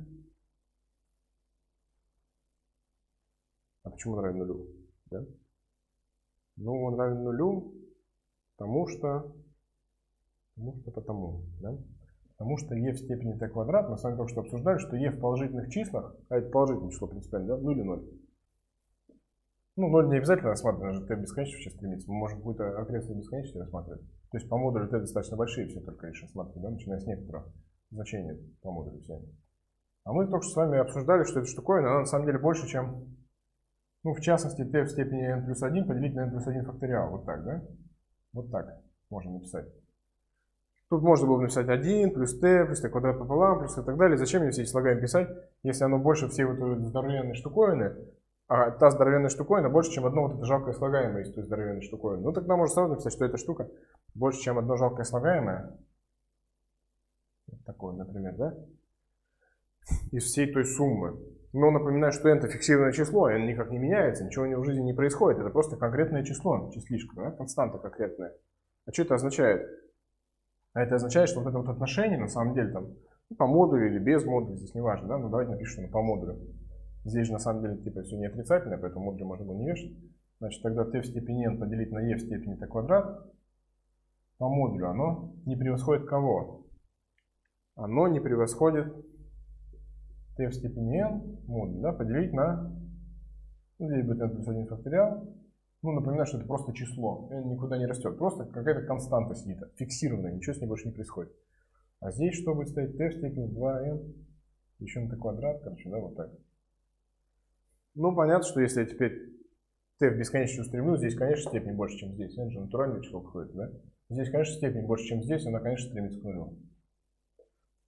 А почему он равен нулю? Да? Ну, он равен нулю, потому что, потому что потому, да? Потому что e в степени t квадрат, мы с вами только что обсуждали, что e в положительных числах, а это положительное число принципиально, да? Ну или ноль. Ну, ноль не обязательно рассматривать, даже t бесконечно сейчас стремится. Мы можем какую-то окрестность бесконечности рассматривать. То есть по модулю t достаточно большие все только лишь рассматривать, да? Начиная с некоторых значений по модулю все. А мы только что с вами обсуждали, что эта штуковина, она на самом деле больше, чем, ну, в частности, t в степени n плюс один поделить на n плюс один факториал. Вот так, да? Вот так можно написать. Тут можно было написать один плюс t плюс t квадрат пополам плюс и так далее. Зачем мне все эти слагаемые писать, если оно больше всей вот этой здоровенной штуковины, а та здоровенная штуковина больше, чем одно вот это жалкое слагаемое из той здоровенной штуковины. Ну тогда можно сразу написать, что эта штука больше, чем одно жалкое слагаемое. Вот такое, например, да? Из всей той суммы. Но напоминаю, что n это фиксированное число, n никак не меняется, ничего в жизни не происходит. Это просто конкретное число, числишка, да? Константа конкретная. А что это означает? А это означает, что вот это вот отношение, на самом деле, там, по модулю или без модуля, здесь не важно, да? Ну давайте напишем, что по модулю. Здесь же на самом деле типа все не отрицательное, поэтому модуль можно было не вешать. Значит, тогда t в степени n поделить на e в степени t квадрат по модулю, оно не превосходит кого? Оно не превосходит t в степени n модуль, да, поделить на, ну, здесь будет n плюс один факториал. Ну, напоминаю, что это просто число, n никуда не растет, просто какая-то константа сидит, фиксированная, ничего с ней больше не происходит. А здесь что будет стоять? T в степени два n, еще на t квадрат, короче, да, вот так. Ну, понятно, что если я теперь t в бесконечность устремлю, здесь, конечно, степень больше, чем здесь. Это же натуральное число выходит, да? Здесь, конечно, степень больше, чем здесь, она, конечно, стремится к нулю.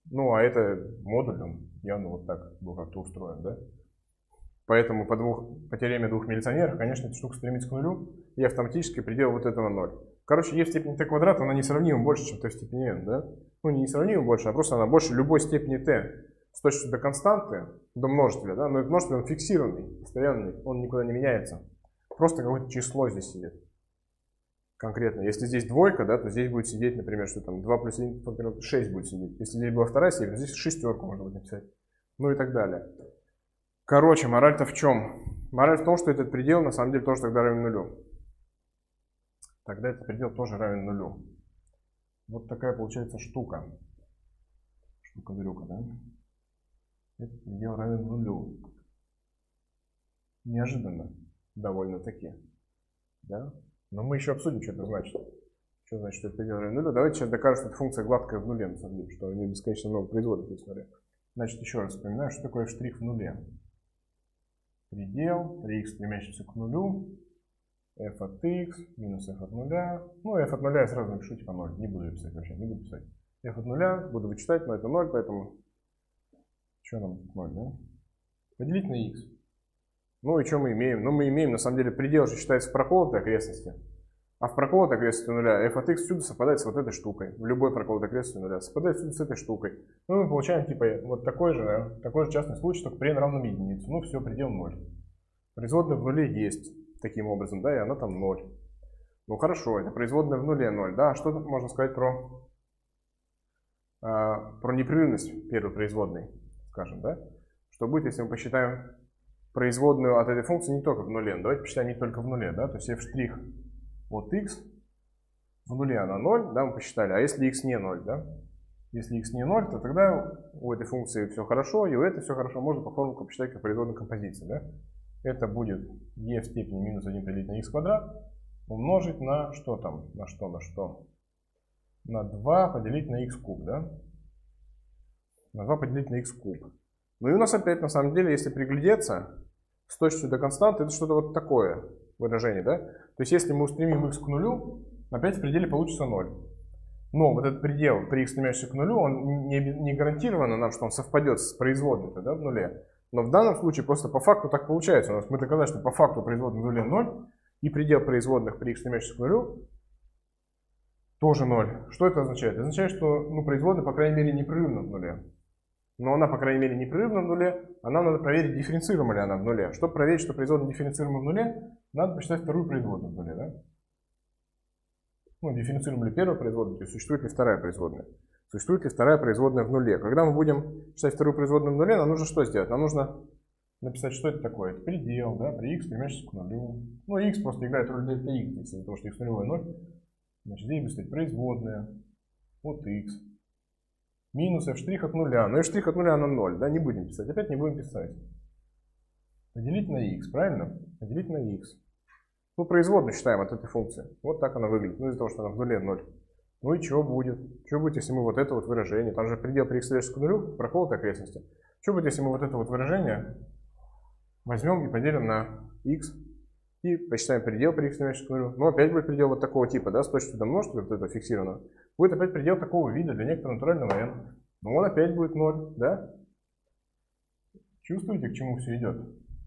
Ну, а это модуль, он явно вот так был как-то устроен, да? Поэтому по, двух, по теореме двух милиционеров, конечно, эта штука стремится к нулю, и автоматически предел вот этого ноль. Короче, e в степени t квадрат, она несравнимо больше, чем t в степени n, да? Ну, не несравнимо больше, а просто она больше любой степени t с точностью до константы, до множителя, да? Но этот множитель, он фиксированный, постоянный, он никуда не меняется. Просто какое-то число здесь сидит. Конкретно. Если здесь двойка, да, то здесь будет сидеть, например, что там два плюс один, шесть будет сидеть. Если здесь была вторая степень, то здесь шестерку можно будет написать. Ну и так далее. Короче, мораль-то в чем? Мораль в том, что этот предел на самом деле тоже тогда равен нулю. Тогда этот предел тоже равен нулю. Вот такая получается штука. Штука-дрюка, да? Этот предел равен нулю. Неожиданно. Довольно-таки. Да? Но мы еще обсудим, что это значит. Что значит, что это предел равен нулю. Давайте сейчас докажем, что эта функция гладкая в нуле, на самом деле, что у нее бесконечно много производных в нуле. Значит, еще раз вспоминаю, что такое f' в нуле. Предел три х, стремящийся к нулю, f от x минус f от нуля. Ну, f от нуля я сразу напишу типа ноль. Не буду писать вообще, не буду писать. F от нуля буду вычитать, но это ноль, поэтому... Что нам ноль, да? Поделить на x. Ну и что мы имеем? Ну, мы имеем, на самом деле, предел же считается в проколотой окрестности. А в проколотой окрестности нуля f от x всюду совпадает с вот этой штукой. В любой проколотой окрестности нуля совпадает всюду с этой штукой. Ну, мы получаем типа вот такой же, да, такой же частный случай, только при n равном единице. Ну, все, предел ноль. Производная в нуле есть таким образом, да, и она там ноль. Ну, хорошо, это производная в нуле ноль, да. А что тут можно сказать про, а, про непрерывность первой производной, скажем, да? Что будет, если мы посчитаем производную от этой функции не только в нуле. Давайте посчитаем не только в нуле, да, то есть f' от x в нуле она ноль, да, мы посчитали, а если x не ноль, да, если x не ноль, то тогда у этой функции все хорошо, и у этой все хорошо, можно по формуле посчитать как производную композиции, да. Это будет e в степени минус один поделить на x квадрат умножить на что там, на что, на что, на два поделить на x куб, да, на два поделить на x куб. Ну и у нас опять, на самом деле, если приглядеться, с точностью до константы, это что-то вот такое выражение, да? То есть, если мы устремим x к нулю, опять в пределе получится ноль. Но вот этот предел при x стремящийся к нулю, он не, не гарантированно нам, что он совпадет с производной, да, в нуле. Но в данном случае просто по факту так получается. У нас мы доказали, что по факту производной в нуле ноль, и предел производных при x стремящийся к нулю тоже ноль. Что это означает? Это означает, что ну, производная, по крайней мере, непрерывна в нуле. Но она, по крайней мере, непрерывна в нуле, а нам надо проверить, дифференцируема ли она в нуле. Чтобы проверить, что производная дифференцируема в нуле, надо посчитать вторую производную в нуле, да? Ну, дифференцируема ли первая производная, то есть существует ли вторая производная. Существует ли вторая производная в нуле. Когда мы будем считать вторую производную в нуле, нам нужно что сделать? Нам нужно написать, что это такое. Это предел, да, при x стремящийся к нулю. Ну, x просто играет роль дельта x, из-за того, что x нулевой ноль. Значит, здесь будет стоять производная от x. Минус f' от нуля. Но f' от нуля на ноль, да, не будем писать. Опять не будем писать. Поделить на x, правильно? Поделить на x. Ну, производную считаем от этой функции. Вот так она выглядит. Ну, из-за того, что она в нуле ноль. Ну и что будет? Что будет, если мы вот это вот выражение, там же предел при x стремящийся к нулю, проколотой окрестности. Что будет, если мы вот это вот выражение возьмем и поделим на x и посчитаем предел при x стремящийся к нулю? Ну, опять будет предел вот такого типа, да, с точностью до множителя, вот это фиксировано. Будет опять предел такого вида для некоторого натурального n. Но он опять будет ноль, да? Чувствуете, к чему все идет?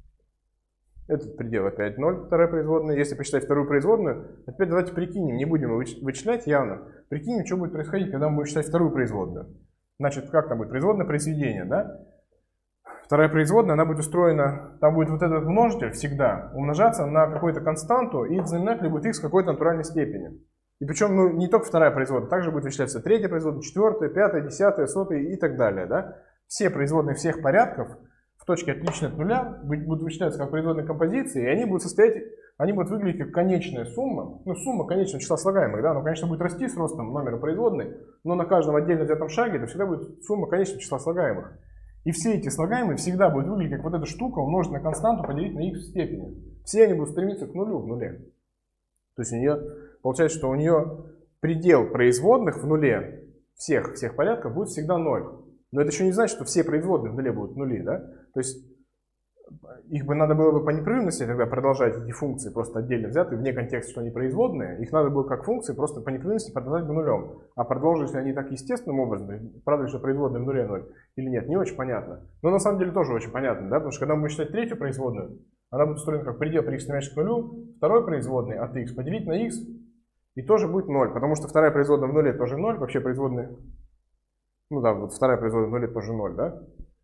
Этот предел опять ноль, вторая производная. Если посчитать вторую производную, опять давайте прикинем, не будем вычислять явно. Прикинем, что будет происходить, когда мы будем считать вторую производную. Значит, как там будет? Производное произведение, да? Вторая производная, она будет устроена, там будет вот этот множитель всегда умножаться на какую-то константу, и в знаменателе будет x в какой-то натуральной степени. И причем ну, не только вторая производная, также будет вычисляться третья производная, четвертая, пятая, десятая, сотая и так далее. Да? Все производные всех порядков в точке отличной от нуля будут вычисляться как производные композиции, и они будут состоять, они будут выглядеть как конечная сумма, ну сумма конечного числа слагаемых, да, она, конечно, будет расти с ростом номера производной, но на каждом отдельно взятом шаге это всегда будет сумма конечного числа слагаемых. И все эти слагаемые всегда будут выглядеть как вот эта штука умножить на константу поделить на x в степени. Все они будут стремиться к нулю в нуле. То есть у нее, получается, что у нее предел производных в нуле всех, всех порядков будет всегда ноль. Но это еще не значит, что все производные в нуле будут нули, да? То есть их бы надо было бы по непрерывности тогда продолжать эти функции, просто отдельно взятые, вне контекста, что они производные, их надо было как функции просто по непрерывности продолжать бы нулем. А продолжились ли они так естественным образом, правда ли, что производные в нуле ноль или нет, не очень понятно. Но на самом деле тоже очень понятно, да, потому что когда мы будем считать третью производную, она будет устроена как предел при x стремящийся к нулю, второй производной от x поделить на x, и тоже будет ноль, потому что вторая производная в нуле тоже ноль, вообще производная, ну да, вот вторая производная в нуле тоже ноль, да.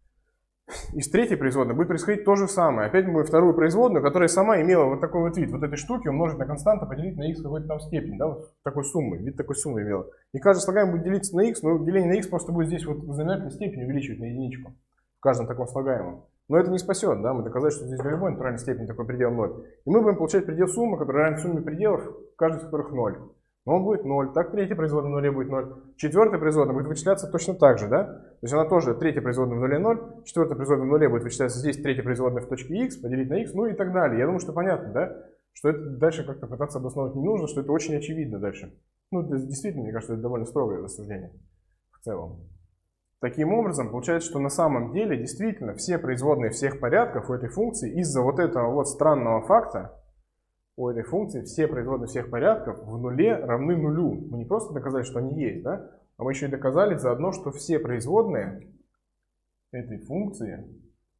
И с третьей производной будет происходить то же самое. Опять мы будем вторую производную, которая сама имела вот такой вот вид, вот этой штуки умножить на константу, поделить на x какой-то там степень, да, вот такой суммы, вид такой суммы имела. И каждое слагаемое будет делиться на x, но деление на x просто будет здесь вот в знаменательной степени увеличивать на единичку в каждом таком слагаемом. Но это не спасет, да, мы доказали, что здесь для любой натуральной степени такой предел ноль. И мы будем получать предел суммы, который равен сумме пределов, каждый из которых ноль. Но он будет ноль, так третья производная в нуле будет ноль. Четвертая производная будет вычисляться точно так же, да? То есть она тоже третья производная в нуле ноль, четвертая производная в нуле будет вычисляться здесь третья производная в точке x, поделить на x, ну и так далее. Я думаю, что понятно, да? Что это дальше как-то пытаться обосновать не нужно, что это очень очевидно дальше. Ну, это действительно, мне кажется, это довольно строгое рассуждение в целом. Таким образом, получается, что на самом деле действительно все производные всех порядков у этой функции из-за вот этого вот странного факта, у этой функции все производные всех порядков в нуле равны нулю. Мы не просто доказали, что они есть, да? А мы еще и доказали заодно, что все производные этой функции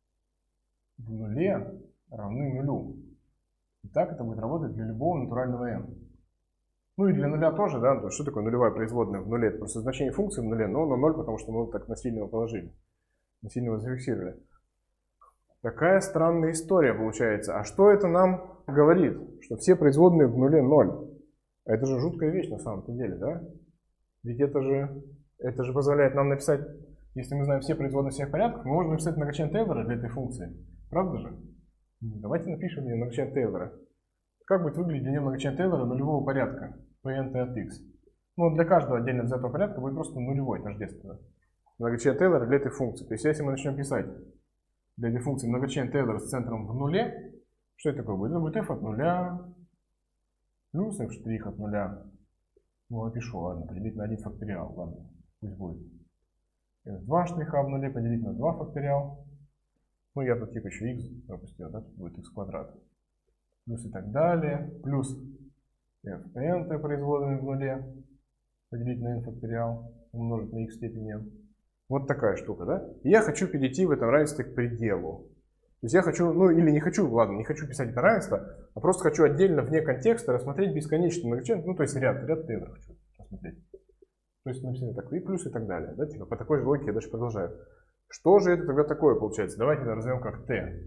в нуле равны нулю. И так это будет работать для любого натурального n. Ну и для нуля тоже, да? То есть, что такое нулевая производная в нуле? Это просто значение функции в нуле, но на ноль, потому что мы так насильно его положили, насильно его зафиксировали. Такая странная история получается. А что это нам говорит? Что все производные в нуле ноль. Это же жуткая вещь на самом деле, да? Ведь это же, это же позволяет нам написать, если мы знаем все производные всех порядков, мы можем написать многочлен Тейлора для этой функции. Правда же? Давайте напишем мне многочлен Тейлора. Как будет выглядеть для нее многочлен Тейлора нулевого порядка? Pnt от x. Ну, для каждого отдельно взятого порядка будет просто нулевой, тождественно. Многочлен Тейлора для этой функции. То есть, если мы начнем писать для этой функции многочлен Тейлора с центром в нуле, что это такое будет? Это будет f от нуля плюс f' от нуля. Ну, напишу, ладно, поделить на один факториал. Ладно, пусть будет. два штриха в нуле поделить на два факториал. Ну, я тут типа еще x пропустил, да? Тут будет x квадрат. Плюс и так далее. Плюс f n производная в нуле поделить на n факториал. Умножить на x степени n. Вот такая штука, да? И я хочу перейти в этом равенстве к пределу. То есть я хочу, ну или не хочу, ладно, не хочу писать это равенство, а просто хочу отдельно вне контекста рассмотреть бесконечный многочлен, ну то есть ряд, ряд Тейлора хочу рассмотреть. То есть написано так, и плюс и так далее, да, типа по такой же логике я дальше продолжаю. Что же это тогда такое получается? Давайте это назовем как T.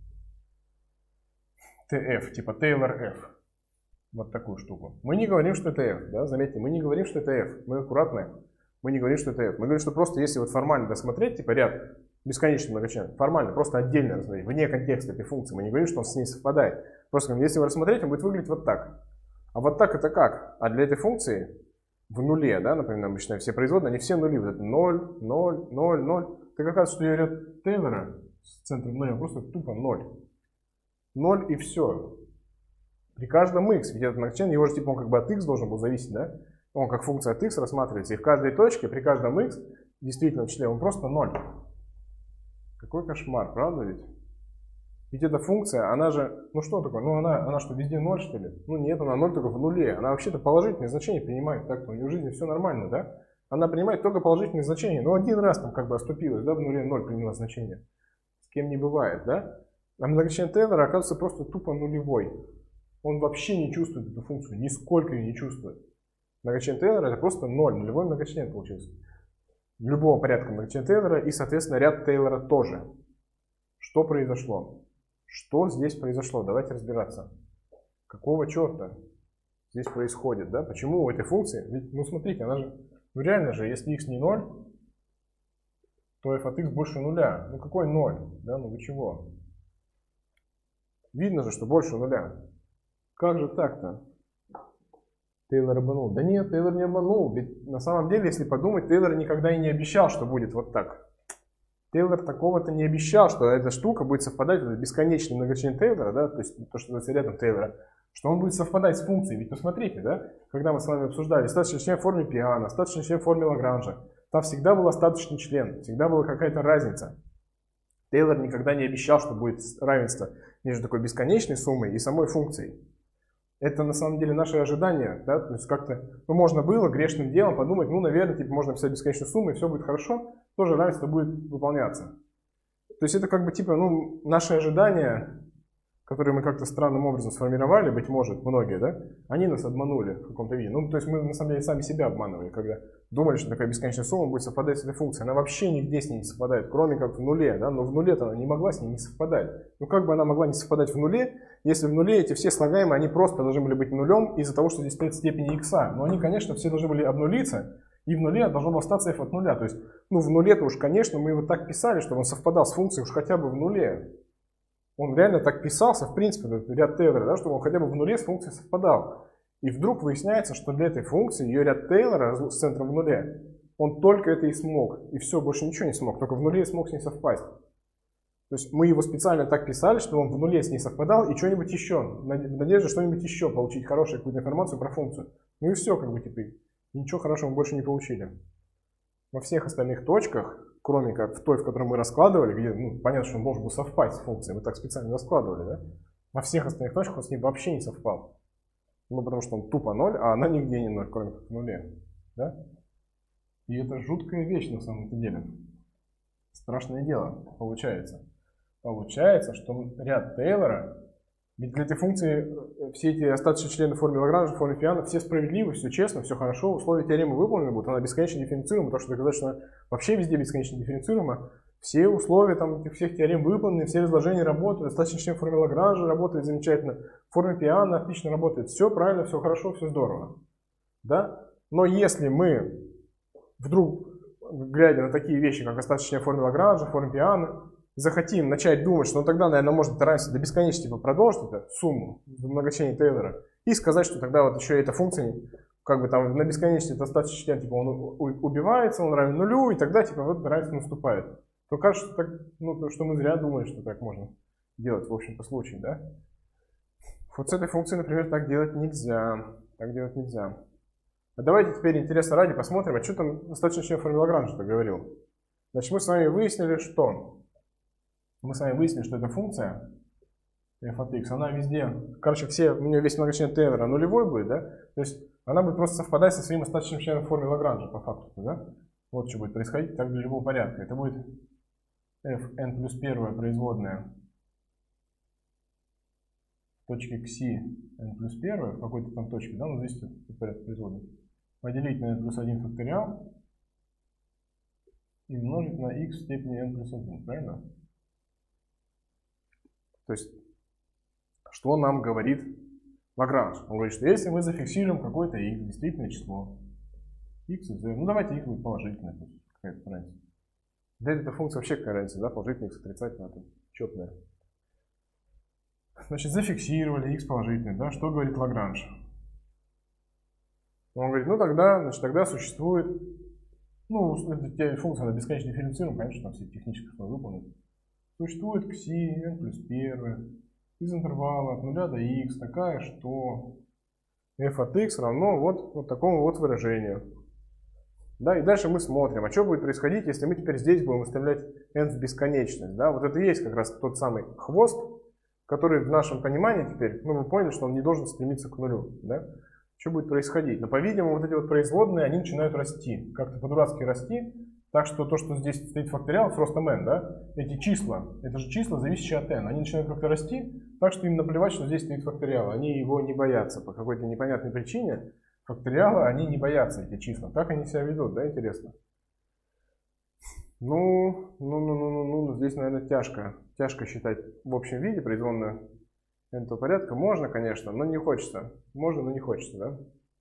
tf, типа Тейлор F. Вот такую штуку. Мы не говорим, что это F, да, заметьте, мы не говорим, что это F, мы аккуратны. Мы не говорим, что это F. Мы говорим, что просто если вот формально рассмотреть, типа ряд бесконечный многочлен, формально, просто отдельно рассмотреть, вне контекста этой функции, мы не говорим, что он с ней совпадает. Просто говорим, если его рассмотреть, он будет выглядеть вот так. А вот так это как? А для этой функции в нуле, да, например, мы считаем все производные, они все нули. Вот это ноль, ноль, ноль, ноль. Так оказывается, что я ряд Тейлора с центром нуля просто тупо ноль. ноль и все. При каждом x, ведь этот многочлен, его же типа он как бы от x должен был зависеть, да? Он как функция от x рассматривается, и в каждой точке, при каждом x, действительно числе, он просто ноль. Какой кошмар, правда ведь? Ведь эта функция, она же, ну что такое, ну она, она что, везде ноль, что ли? Ну нет, она ноль только в нуле. Она вообще-то положительные значения принимает, так-то у нее в жизни все нормально, да? Она принимает только положительные значения, но один раз там как бы оступилась, да, в нуле ноль приняла значение. С кем не бывает, да? А многочлен Тейлора оказывается просто тупо нулевой. Он вообще не чувствует эту функцию, нисколько ее не чувствует. Многочлен Тейлора это просто ноль, нулевой многочлен получился. Любого порядка многочлен Тейлора и, соответственно, ряд Тейлора тоже. Что произошло? Что здесь произошло? Давайте разбираться. Какого черта здесь происходит, да? Почему у этой функции? Ведь, ну смотрите, она же, ну реально же, если x не ноль, то f от x больше нуля. Ну какой ноль? Да, ну вы чего? Видно же, что больше нуля. Как же так-то? Тейлор обманул. Да нет, Тейлор не обманул. Ведь на самом деле, если подумать, Тейлор никогда и не обещал, что будет вот так. Тейлор такого-то не обещал, что эта штука будет совпадать, это бесконечный многочлен Тейлора, да, то есть то, что называется рядом Тейлора, что он будет совпадать с функцией. Ведь посмотрите, да, когда мы с вами обсуждали остаточный член в форме Пиано, остаточный член в форме Лагранжа, там всегда был остаточный член, всегда была какая-то разница. Тейлор никогда не обещал, что будет равенство между такой бесконечной суммой и самой функцией. Это на самом деле наши ожидания, да, то есть как-то, ну, можно было грешным делом подумать, ну, наверное, типа, можно писать бесконечную сумму, и все будет хорошо, тоже равенство будет выполняться. То есть это как бы, типа, ну, наши ожидания, которые мы как-то странным образом сформировали, быть может, многие, да, они нас обманули в каком-то виде. Ну, то есть мы, на самом деле, сами себя обманывали, когда думали, что такая бесконечная сумма будет совпадать с этой функцией. Она вообще нигде с ней не совпадает, кроме как в нуле, да, но в нуле-то она не могла с ней не совпадать. Ну, как бы она могла не совпадать в нуле, если в нуле эти все слагаемые, они просто должны были быть нулем из-за того, что здесь стоит степени х. Но они, конечно, все должны были обнулиться, и в нуле должно было остаться f от нуля. То есть, ну, в нуле-то уж, конечно, мы его так писали, чтобы он совпадал с функцией уж хотя бы в нуле. Он реально так писался, в принципе, этот ряд Тейлора, да, чтобы он хотя бы в нуле с функцией совпадал. И вдруг выясняется, что для этой функции ее ряд Тейлора с центром в нуле, он только это и смог. И все, больше ничего не смог, только в нуле смог с ней совпасть. То есть мы его специально так писали, чтобы он в нуле с ней совпадал и что-нибудь еще, в надежде что-нибудь еще получить, хорошую какую-то информацию про функцию. Ну и все, как бы теперь. Ничего хорошего мы больше не получили. Во всех остальных точках, кроме как в той, в которой мы раскладывали, где, ну, понятно, что он должен был совпасть с функцией, мы так специально раскладывали, да? Во всех остальных точках он с ней вообще не совпал. Ну, потому что он тупо ноль, а она нигде не ноль, кроме как в нуле. Да? И это жуткая вещь на самом-то деле. Страшное дело получается. Получается, что ряд Тейлора, ведь для этой функции все эти остаточные члены формулы Лагранжа, формулы Пиано, все справедливы, все честно, все хорошо, условия теоремы выполнены будут, она бесконечно дифференцируема, так что доказать, что она вообще везде бесконечно дифференцируема. Все условия там, этих всех теорем выполнены, все разложения работают, остаточный член формулы Лагранжа работает замечательно, формула Пиано отлично работает, все правильно, все хорошо, все здорово. Да? Но если мы вдруг, глядя на такие вещи, как остаточная формула Лагранжа, формула Пиано, захотим начать думать, что ну, тогда, наверное, может это равенство до бесконечности типа, продолжить эту сумму в многочлене Тейлора и сказать, что тогда вот еще эта функция, как бы там на бесконечности это остаточный член, типа он убивается, он равен нулю, и тогда типа вот равенство наступает. То кажется, что, так, ну, то, что мы зря думали, что так можно делать в общем-то случае, да? Вот с этой функцией, например, так делать нельзя. Так делать нельзя. А давайте теперь, интересно ради, посмотрим, а что там остаточный член формулы Лагранжа говорил. Значит, мы с вами выяснили, что... Мы с вами выяснили, что эта функция f от x, она везде, короче, все, у нее весь многочлен Тейлора нулевой будет, да? То есть она будет просто совпадать со своим остаточным членом формулы Лагранжа, по факту, да? Вот что будет происходить, так для любого порядка. Это будет fn плюс первая производная в точке кси n плюс первая, в какой-то там точке, да, ну зависит от порядка производной, поделить на n плюс один факториал и умножить на x в степени n плюс один, правильно? То есть, что нам говорит Лагранж? Он говорит, что если мы зафиксируем какое-то x, действительное число, x и z, ну давайте x будет положительное, какая-то разница. Для этой функции вообще какая разница, да, положительная, x отрицательная, это четная. Значит, зафиксировали x положительное, да, что говорит Лагранж? Он говорит, ну тогда, значит, тогда существует, ну, эта функция, она бесконечно дифференцируема, конечно, там все технические условия выполнены. Существует кси n плюс один из интервала от нуля до x такая, что f от x равно вот, вот такому вот выражению. Да, и дальше мы смотрим, а что будет происходить, если мы теперь здесь будем выставлять n в бесконечность. Да? Вот это и есть как раз тот самый хвост, который в нашем понимании теперь, ну мы поняли, что он не должен стремиться к нулю. Да? Что будет происходить? Но, по-видимому, вот эти вот производные, они начинают расти, как-то по-дурацки расти. Так что то, что здесь стоит факториал с ростом n, да, эти числа, это же числа, зависящие от n, они начинают как-то расти, так что им наплевать, что здесь стоит факториал. Они его не боятся по какой-то непонятной причине. Факториала они не боятся, эти числа. Так они себя ведут, да, интересно? Ну, ну, ну, ну, ну, ну здесь, наверное, тяжко. Тяжко считать в общем виде производную n-того порядка. Можно, конечно, но не хочется. Можно, но не хочется, да?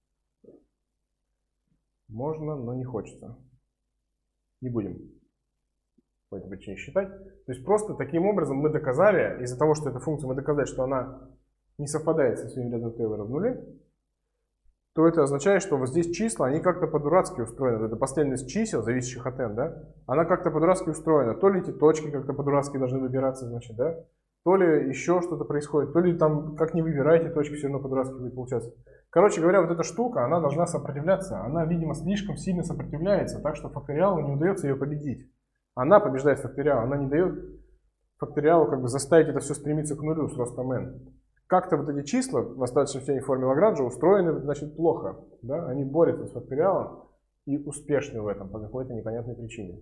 Можно, но не хочется. Не будем по этой причине считать. То есть просто таким образом мы доказали, из-за того, что эта функция, мы доказали, что она не совпадает со своим рядом Тейлора в нуле, то это означает, что вот здесь числа, они как-то по-дурацки устроены. Это последовательность чисел, зависящих от n, да, она как-то по-дурацки устроена. То ли эти точки как-то по-дурацки должны выбираться, значит, да, то ли еще что-то происходит, то ли там, как не выбираете точки, все равно по-дурацки будет получаться. Короче говоря, вот эта штука, она должна сопротивляться. Она, видимо, слишком сильно сопротивляется, так что факториалу не удается ее победить. Она побеждает факториал, она не дает факториалу как бы заставить это все стремиться к нулю с ростом n. Как-то вот эти числа в остаточной степени форме Лагранжа устроены, значит, плохо. Да? Они борются с факториалом и успешны в этом по какой-то непонятной причине.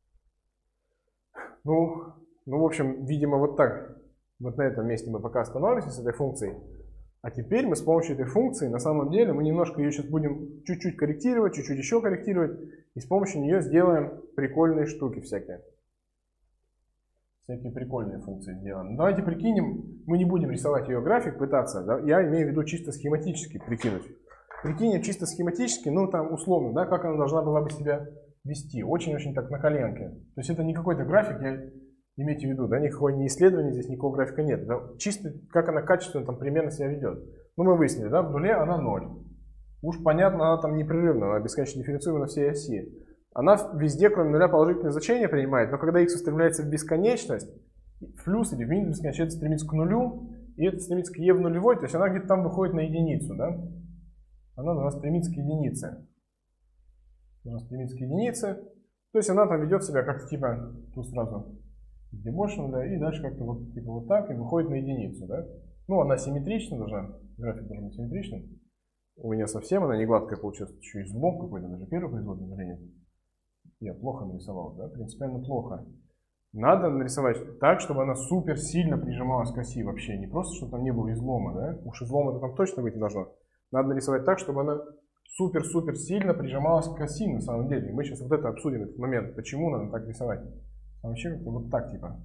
Ну, ну, в общем, видимо, вот так. Вот на этом месте мы пока остановимся с этой функцией. А теперь мы с помощью этой функции, на самом деле, мы немножко ее сейчас будем чуть-чуть корректировать, чуть-чуть еще корректировать. И с помощью нее сделаем прикольные штуки всякие. Всякие прикольные функции сделаем. Давайте прикинем, мы не будем рисовать ее график, пытаться. Да? Я имею в виду чисто схематически прикинуть. Прикинем чисто схематически, ну там условно, да, как она должна была бы себя вести. Очень-очень так на коленке. То есть это не какой-то график, я... Имейте в виду, да, никакого не исследования, здесь никакого графика нет. Да, чисто как она качественно там примерно себя ведет. Ну, мы выяснили, да, в нуле она ноль. Уж понятно, она там непрерывна, она бесконечно дифференцируема на всей оси. Она везде, кроме нуля, положительные значения принимает, но когда x устремляется в бесконечность, в плюс или в минус бесконечность, это стремится к нулю, и это стремится к e в нулевой, то есть она где-то там выходит на единицу, да? Она должна стремиться к единице. Должна стремиться к единице, то есть она там ведет себя как-то типа, тут сразу... где больше нуля, и дальше как-то вот, типа вот так, и выходит на единицу, да? Ну, она симметрична должна, график должен быть симметричным. У меня совсем она не гладкая получилась, еще и сбок какой-то, даже первый производный или нет. Я плохо нарисовал, да? Принципиально плохо. Надо нарисовать так, чтобы она супер сильно прижималась к оси вообще, не просто, чтобы там не было излома, да? Уж излома-то там точно быть не должно. Надо нарисовать так, чтобы она супер-супер сильно прижималась к оси на самом деле. И мы сейчас вот это обсудим, этот момент, почему надо так рисовать. А вообще как-то вот так типа.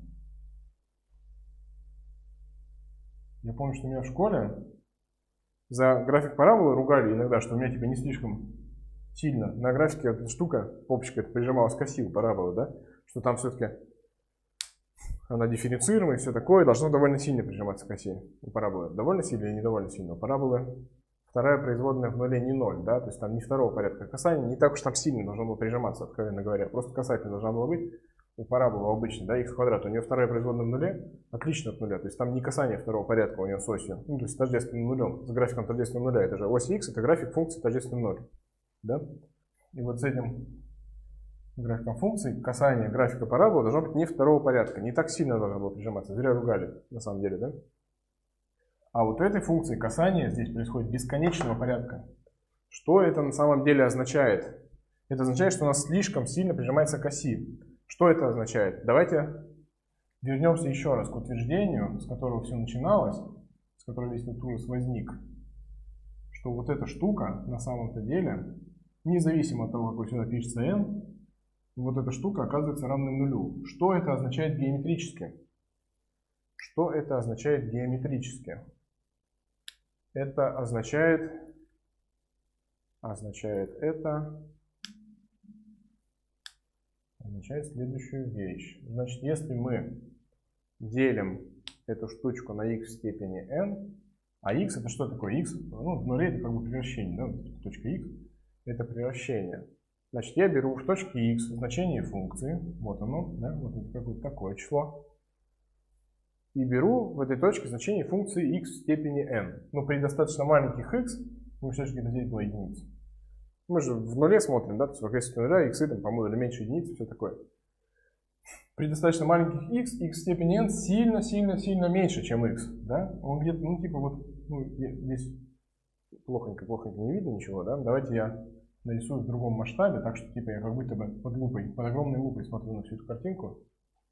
Я помню, что меня в школе за график параболы ругали иногда, что у меня типа не слишком сильно на графике эта штука, попочка, это прижималась к оси у параболы, да? Что там все-таки она дифференцируема и все такое, должно довольно сильно прижиматься к оси у параболы. Довольно сильно или не довольно сильно? У параболы вторая производная в нуле не ноль, да? То есть там не второго порядка касания, не так уж там сильно должно было прижиматься, откровенно говоря. Просто касательно должна была быть. У параболы обычно, да, х квадрат, у нее вторая производная в нуле, отлично от нуля, то есть там не касание второго порядка у нее с осью, ну, то есть тождественным нулем, с графиком тождественного нуля, это же ось x, это график функции тождественный ноль, да, и вот с этим графиком функции касание графика параболы должно быть не второго порядка, не так сильно должно было прижиматься, зря ругали, на самом деле, да, а вот у этой функции касание здесь происходит бесконечного порядка. Что это на самом деле означает? Это означает, что она слишком сильно прижимается к оси. Что это означает? Давайте вернемся еще раз к утверждению, с которого все начиналось, с которого весь этот ужас возник. Что вот эта штука на самом-то деле, независимо от того, какой сюда пишется n, вот эта штука оказывается равной нулю. Что это означает геометрически? Что это означает геометрически? Это означает, означает это... означает следующую вещь. Значит, если мы делим эту штучку на x в степени n, а x это что такое? X, ну, в нуле это как бы превращение, да? Точка x это превращение. Значит, я беру в точке x значение функции, вот оно, да, вот это какое-то такое число, и беру в этой точке значение функции x в степени n. Но при достаточно маленьких x мы все-таки здесь была единица. Мы же в нуле смотрим, да, то есть в окрестности нуля, x там по модулю меньше единицы, все такое. При достаточно маленьких x, x в степени n сильно-сильно-сильно меньше, чем x, да. Он где-то, ну, типа вот, ну, здесь плохонько-плохонько не видно ничего, да. Давайте я нарисую в другом масштабе, так что, типа, я как будто бы под лупой, под огромной лупой смотрю на всю эту картинку.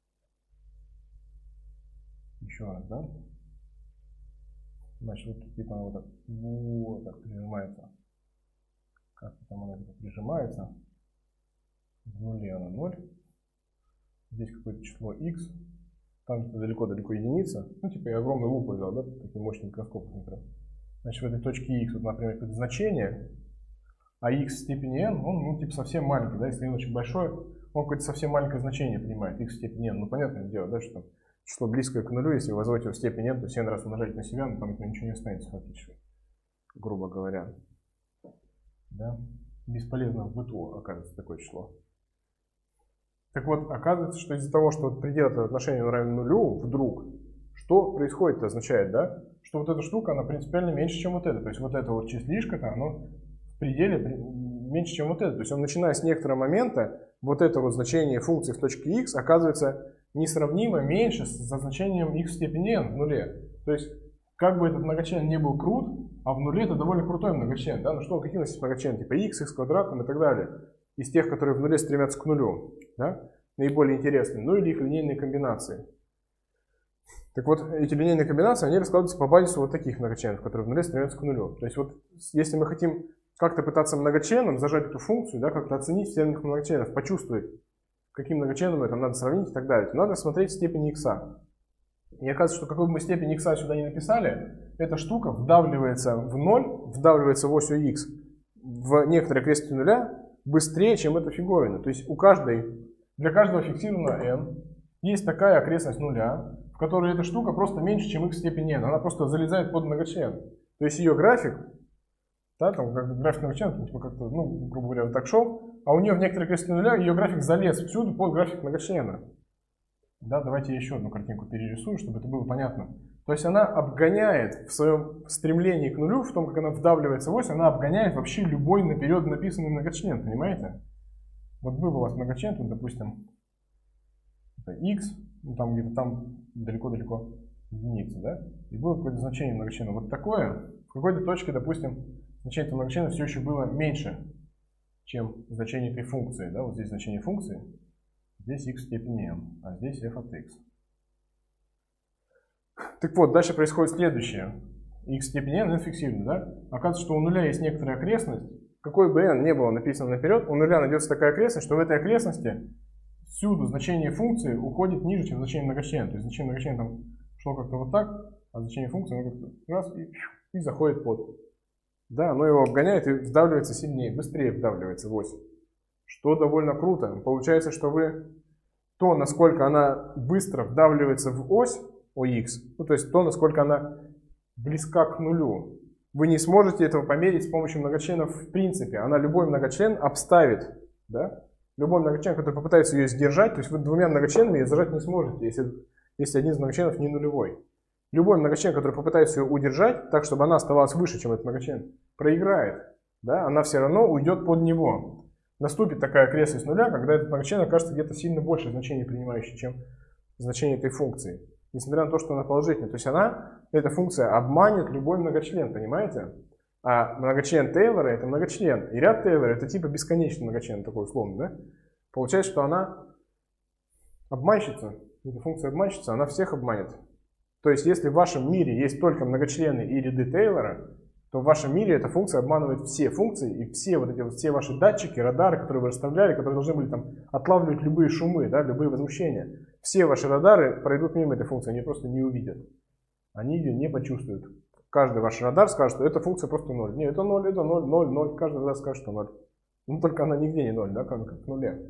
Еще раз, да. Значит, вот, типа, она вот так, вот так прижимается. Как-то там она прижимается. В нуле она ноль. Здесь какое-то число x. Там далеко-далеко единица. Ну, типа я огромную лупу взял, да? Такой мощный микроскоп смотрел. Значит, в этой точке x, вот, например, какое-то значение. А x в степени n, он, ну, типа совсем маленький, да? Если n очень большой, он какое-то совсем маленькое значение принимает. X в степени n. Ну, понятное дело, да, что там число близкое к нулю, если вы возводите его в степень n, то есть n раз умножать на себя, но там ничего не останется фактически. Грубо говоря. Да? Бесполезно в быту оказывается такое число. Так вот, оказывается, что из-за того, что вот предел этого отношения равен нулю, вдруг, что происходит, означает, да, что вот эта штука, она принципиально меньше, чем вот эта. То есть вот это вот числишко-то, оно в пределе меньше, чем вот это. То есть он, начиная с некоторого момента, вот это вот значение функции в точке x оказывается несравнимо меньше со значением x в степени n в нуле. То есть, как бы этот многочлен не был крут, а в нуле это довольно крутой многочлен. Да? Ну что, какие у нас есть многочлены? Типа x, x квадратом и так далее. Из тех, которые в нуле стремятся к нулю. Да? Наиболее интересные. Ну или их линейные комбинации. Так вот, эти линейные комбинации, они раскладываются по базису вот таких многочленов, которые в нуле стремятся к нулю. То есть вот, если мы хотим как-то пытаться многочленом зажать эту функцию, да, как-то оценить степень многочленов, почувствовать, каким многочленом это надо сравнить и так далее, то надо смотреть степень x. И оказывается, что какую бы мы степень x сюда не написали, эта штука вдавливается в ноль, вдавливается в ось x в некоторой окрестности нуля быстрее, чем эта фиговина. То есть у каждой, для каждого фиксированного n есть такая окрестность нуля, в которой эта штука просто меньше, чем x в степени n. Она просто залезает под многочлен. То есть ее график, да, там как бы график многочлена, типа как-то, ну, грубо говоря, вот так шел, а у нее в некоторой окрестности нуля ее график залез всюду под график многочлена. Да, давайте я еще одну картинку перерисую, чтобы это было понятно. То есть она обгоняет в своем стремлении к нулю, в том, как она вдавливается в ось, она обгоняет вообще любой наперед написанный многочлен, понимаете? Вот был у вас многочлен, тут, допустим, это x, ну там где-то там далеко-далеко единица, да? И было какое-то значение многочлена. Вот такое, в какой-то точке, допустим, значение этого многочлена все еще было меньше, чем значение этой функции, да? Вот здесь значение функции. Здесь x в степени n, а здесь f от x. Так вот, дальше происходит следующее. X в степени n, n фиксировано, да? Оказывается, что у нуля есть некоторая окрестность. Какой бы n не было написано наперед, у нуля найдется такая окрестность, что в этой окрестности всюду значение функции уходит ниже, чем значение многочлена. То есть значение многочлена там шло как-то вот так, а значение функции оно как-то раз и, и заходит под. Да, оно его обгоняет и вдавливается сильнее, быстрее вдавливается в ось. Что довольно круто. Получается, что вы то, насколько она быстро вдавливается в ось ОХ, ну то есть то, насколько она близка к нулю, вы не сможете этого померить с помощью многочленов в принципе. Она любой многочлен обставит, да? Любой многочлен, который попытается ее сдержать, то есть вы двумя многочленами ее зажать не сможете, если, если один из многочленов не нулевой. Любой многочлен, который попытается ее удержать так, чтобы она оставалась выше, чем этот многочлен, проиграет. Да? Она все равно уйдет под него. Наступит такая окрестность нуля, когда этот многочлен окажется где-то сильно больше значений принимающий, чем значение этой функции. Несмотря на то, что она положительная. То есть она, эта функция, обманет любой многочлен, понимаете? А многочлен Тейлора это многочлен. И ряд Тейлора это типа бесконечный многочлен, такой условный, да? Получается, что она обманщица. Эта функция обманщица, она всех обманет. То есть, если в вашем мире есть только многочлены и ряды Тейлора, то в вашем мире эта функция обманывает все функции и все вот эти вот все ваши датчики, радары, которые вы расставляли, которые должны были там отлавливать любые шумы, да, любые возмущения. Все ваши радары пройдут мимо этой функции, они просто не увидят. Они ее не почувствуют. Каждый ваш радар скажет, что эта функция просто ноль. Нет, это ноль, это ноль, ноль, ноль. Каждый радар скажет, что ноль. Ну только она нигде не ноль, да, как, как в нуле.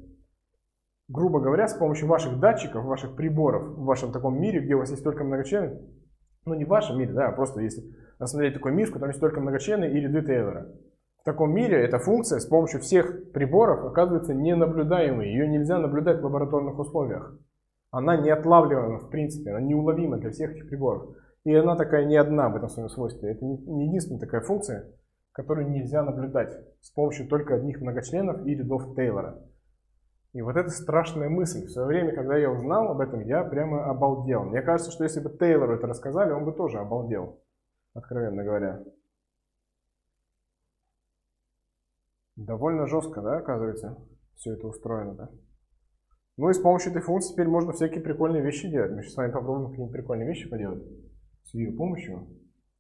Грубо говоря, с помощью ваших датчиков, ваших приборов в вашем таком мире, где у вас есть только многочлены, ну не в вашем мире, да, а просто если рассмотреть такой мир, в котором есть только многочлены и ряды Тейлора. В таком мире эта функция с помощью всех приборов оказывается ненаблюдаемой. Ее нельзя наблюдать в лабораторных условиях. Она не отлавливаема в принципе, она неуловима для всех этих приборов. И она такая не одна в этом своем свойстве. Это не единственная такая функция, которую нельзя наблюдать с помощью только одних многочленов и рядов Тейлора. И вот это страшная мысль. В свое время, когда я узнал об этом, я прямо обалдел. Мне кажется, что если бы Тейлору это рассказали, он бы тоже обалдел. Откровенно говоря. Довольно жестко, да, оказывается, все это устроено, да? Ну и с помощью этой функции теперь можно всякие прикольные вещи делать. Мы сейчас с вами попробуем какие-нибудь прикольные вещи поделать с ее помощью.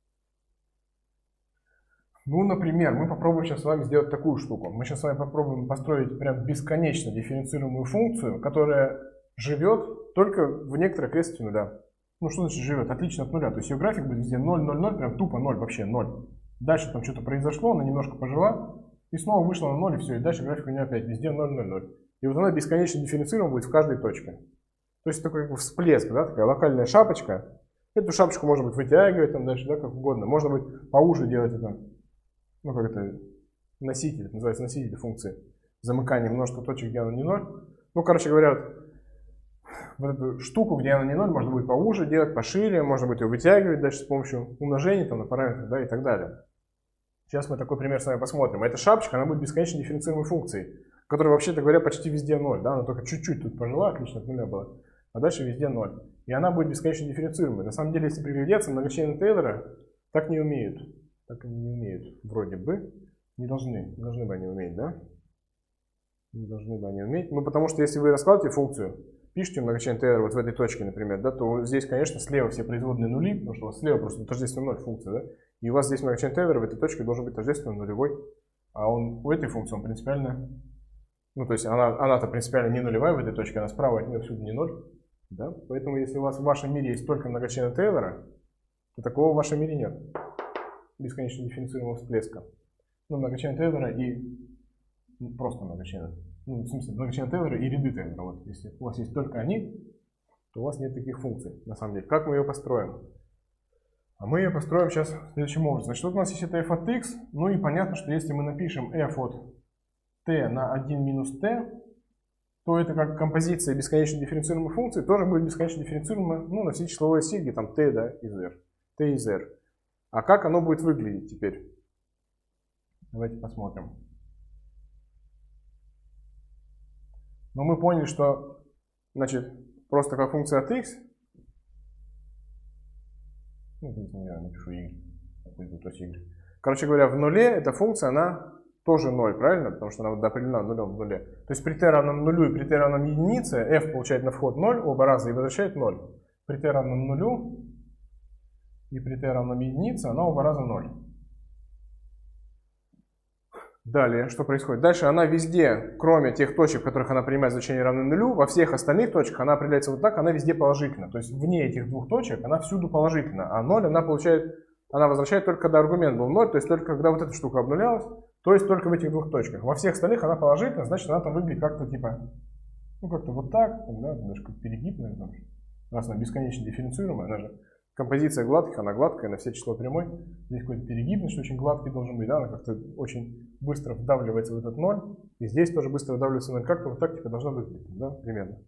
Ну, например, мы попробуем сейчас с вами сделать такую штуку. Мы сейчас с вами попробуем построить прям бесконечно дифференцируемую функцию, которая живет только в некоторой окрестности нуля. Ну, что значит живет? Отлично от нуля. То есть ее график будет везде ноль, ноль, ноль, прям тупо ноль, вообще ноль. Дальше там что-то произошло, она немножко пожила, и снова вышла на ноль, и все. И дальше график у нее опять везде ноль, ноль, ноль. И вот она бесконечно дифференцируема будет в каждой точке. То есть такой как бы всплеск, да, такая локальная шапочка. Эту шапочку можно будет вытягивать там дальше, да, как угодно. Можно будет поуже делать это. Ну, как это, носитель, это называется носитель функции. Замыкание множества точек, где она не ноль. Ну, короче говоря, вот эту штуку, где она не ноль, можно будет поуже делать, пошире, можно будет ее вытягивать дальше с помощью умножения там, на параметрах, да, и так далее. Сейчас мы такой пример с вами посмотрим. Эта шапочка, она будет бесконечно дифференцируемой функцией, которая, вообще-то говоря, почти везде ноль, да, она только чуть-чуть тут пожила, отлично от нуля была. а дальше везде ноль. И она будет бесконечно дифференцируемой. На самом деле, если приглядеться, многочлены Тейлора так не умеют. Так они не умеют, вроде бы. Не должны, не должны бы они уметь, да? Не должны бы они уметь. Ну, потому что если вы раскладываете функцию, пишите многочлен Тейлора вот в этой точке, например, да, то здесь, конечно, слева все производные нули, потому что у вас слева просто тождественно ноль функция, да? И у вас здесь многочлен Тейлора в этой точке должен быть тождественно нулевой. А он у этой функции, он принципиально, ну, то есть она, она-то принципиально не нулевая в этой точке, она справа от нее всюду не ноль. Да? Поэтому если у вас в вашем мире есть только многочлен Тейлора, то такого в вашем мире нет. Бесконечно дифференцируемого всплеска. Ну, многочлен Тейлора и просто многочлен. Ну, в смысле, многочлен Тейлора и ряды Тейлора. Вот, если у вас есть только они, то у вас нет таких функций, на самом деле. Как мы ее построим? А мы ее построим сейчас следующим образом. Значит, вот у нас есть это f от x. Ну и понятно, что если мы напишем f от t на один минус t, то это как композиция бесконечно дифференцируемой функции тоже будет бесконечно дифференцируема, ну, на все числовые сиги, там t, да, из r. t из r. А как оно будет выглядеть теперь? Давайте посмотрим. Но мы поняли, что, значит, просто как функция от x, ну, здесь я напишу y, y. Короче говоря, в нуле эта функция, она тоже ноль, правильно? Потому что она вот определена нулем в нуле. То есть при t равном нулю и при t равном единице f получает на вход ноль оба раза и возвращает ноль. При t равном нулю и при t равном единице она оба раза ноль. Далее, что происходит? Дальше она везде, кроме тех точек, в которых она принимает значение равное нулю, во всех остальных точках она определяется вот так, она везде положительна. То есть вне этих двух точек она всюду положительна, а ноль она получает, она возвращает только когда аргумент был ноль, то есть только когда вот эта штука обнулялась, то есть только в этих двух точках. Во всех остальных она положительна, значит она там выглядит как-то типа, ну как-то вот так, да, даже как перегиб, наверное, раз она бесконечно дифференцируемая, она же композиция гладких, она гладкая на все число прямой. Здесь какой-то перегиб, значит, очень гладкий должен быть, да, она как-то очень быстро вдавливается в этот ноль. И здесь тоже быстро вдавливается в ноль. Как-то вот так типа должна выглядеть, да, примерно.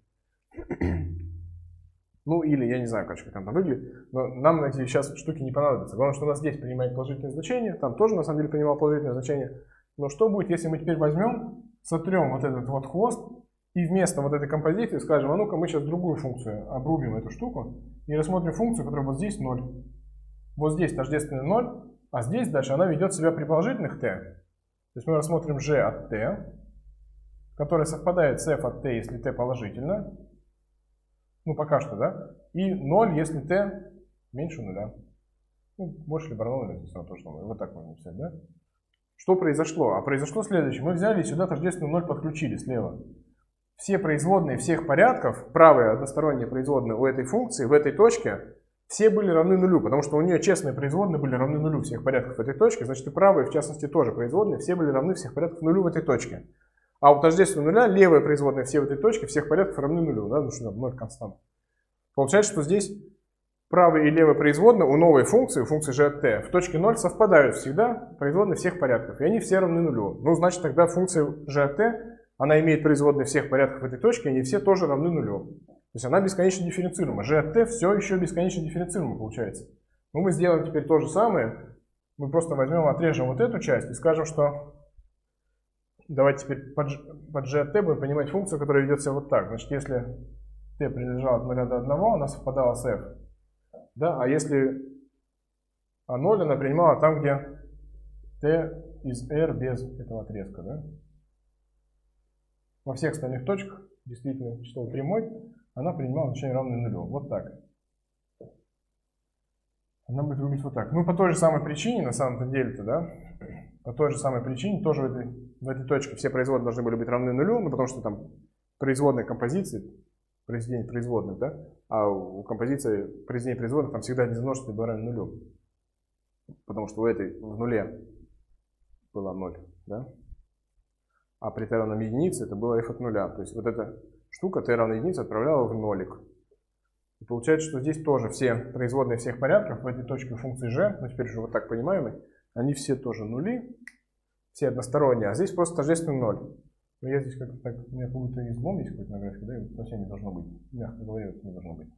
Ну, или я не знаю, короче, как она выглядит. Но нам эти сейчас штуки не понадобятся. Главное, что у нас здесь принимает положительное значение. Там тоже, на самом деле, принимал положительное значение. Но что будет, если мы теперь возьмем, сотрем вот этот вот хвост, и вместо вот этой композиции скажем, а ну-ка мы сейчас другую функцию обрубим эту штуку и рассмотрим функцию, которая вот здесь ноль. Вот здесь тождественный ноль, а здесь дальше она ведет себя при положительных t. То есть мы рассмотрим g от t, которая совпадает с f от t, если t положительно. Ну пока что, да? И ноль, если t меньше нуля. Ну, больше либо равно нуля, то тоже вот так можно написать, да? Что произошло? А произошло следующее. Мы взяли и сюда тождественный ноль подключили слева. Все производные всех порядков, правые односторонние производные у этой функции, в этой точке, все были равны нулю, потому что у нее честные производные были равны нулю всех порядков в этой точке, значит и правые, в частности, тоже производные, все были равны всех порядков нулю в этой точке. А у тождественного нуля левые производные все в этой точке всех порядков равны нулю, да, потому что там ноль констант. Получается, что здесь правые и левые производные у новой функции, у функции g от t, в точке ноль совпадают всегда производные всех порядков, и они все равны нулю. Ну, значит, тогда функция g от t, она имеет производные всех порядков в этой точке, и они все тоже равны нулю. То есть она бесконечно дифференцируема. g от t все еще бесконечно дифференцируема получается. Ну, мы сделаем теперь то же самое. Мы просто возьмем, отрежем вот эту часть и скажем, что давайте теперь под, под g от t будем понимать функцию, которая ведет себя вот так. Значит, если t принадлежало от нуля до одного, она совпадала с f. Да? А если а ноль она принимала там, где t из r без этого отрезка. Да? Во всех остальных точках, действительно, число прямой, она принимала значение равное нулю. Вот так. Она будет выглядеть вот так. Ну, по той же самой причине, на самом-то деле-то, да, по той же самой причине, тоже в этой, в этой точке все производные должны были быть равны нулю, ну, потому что там производные композиции, произведение производных, да, а у композиции произведения производных там всегда один множитель был равен нулю. Потому что у этой в нуле было ноль, да. А при t равном единице это было f от нуля. То есть вот эта штука t равно единице отправляла в нолик. И получается, что здесь тоже все производные всех порядков в этой точке функции g, ну теперь уже вот так понимаемые, они все тоже нули, все односторонние, а здесь просто тождественный ноль. Но я здесь как-то так, у меня как будто излом есть какой-то на графике, да, и совсем не должно быть. Мягко говоря, это не должно быть.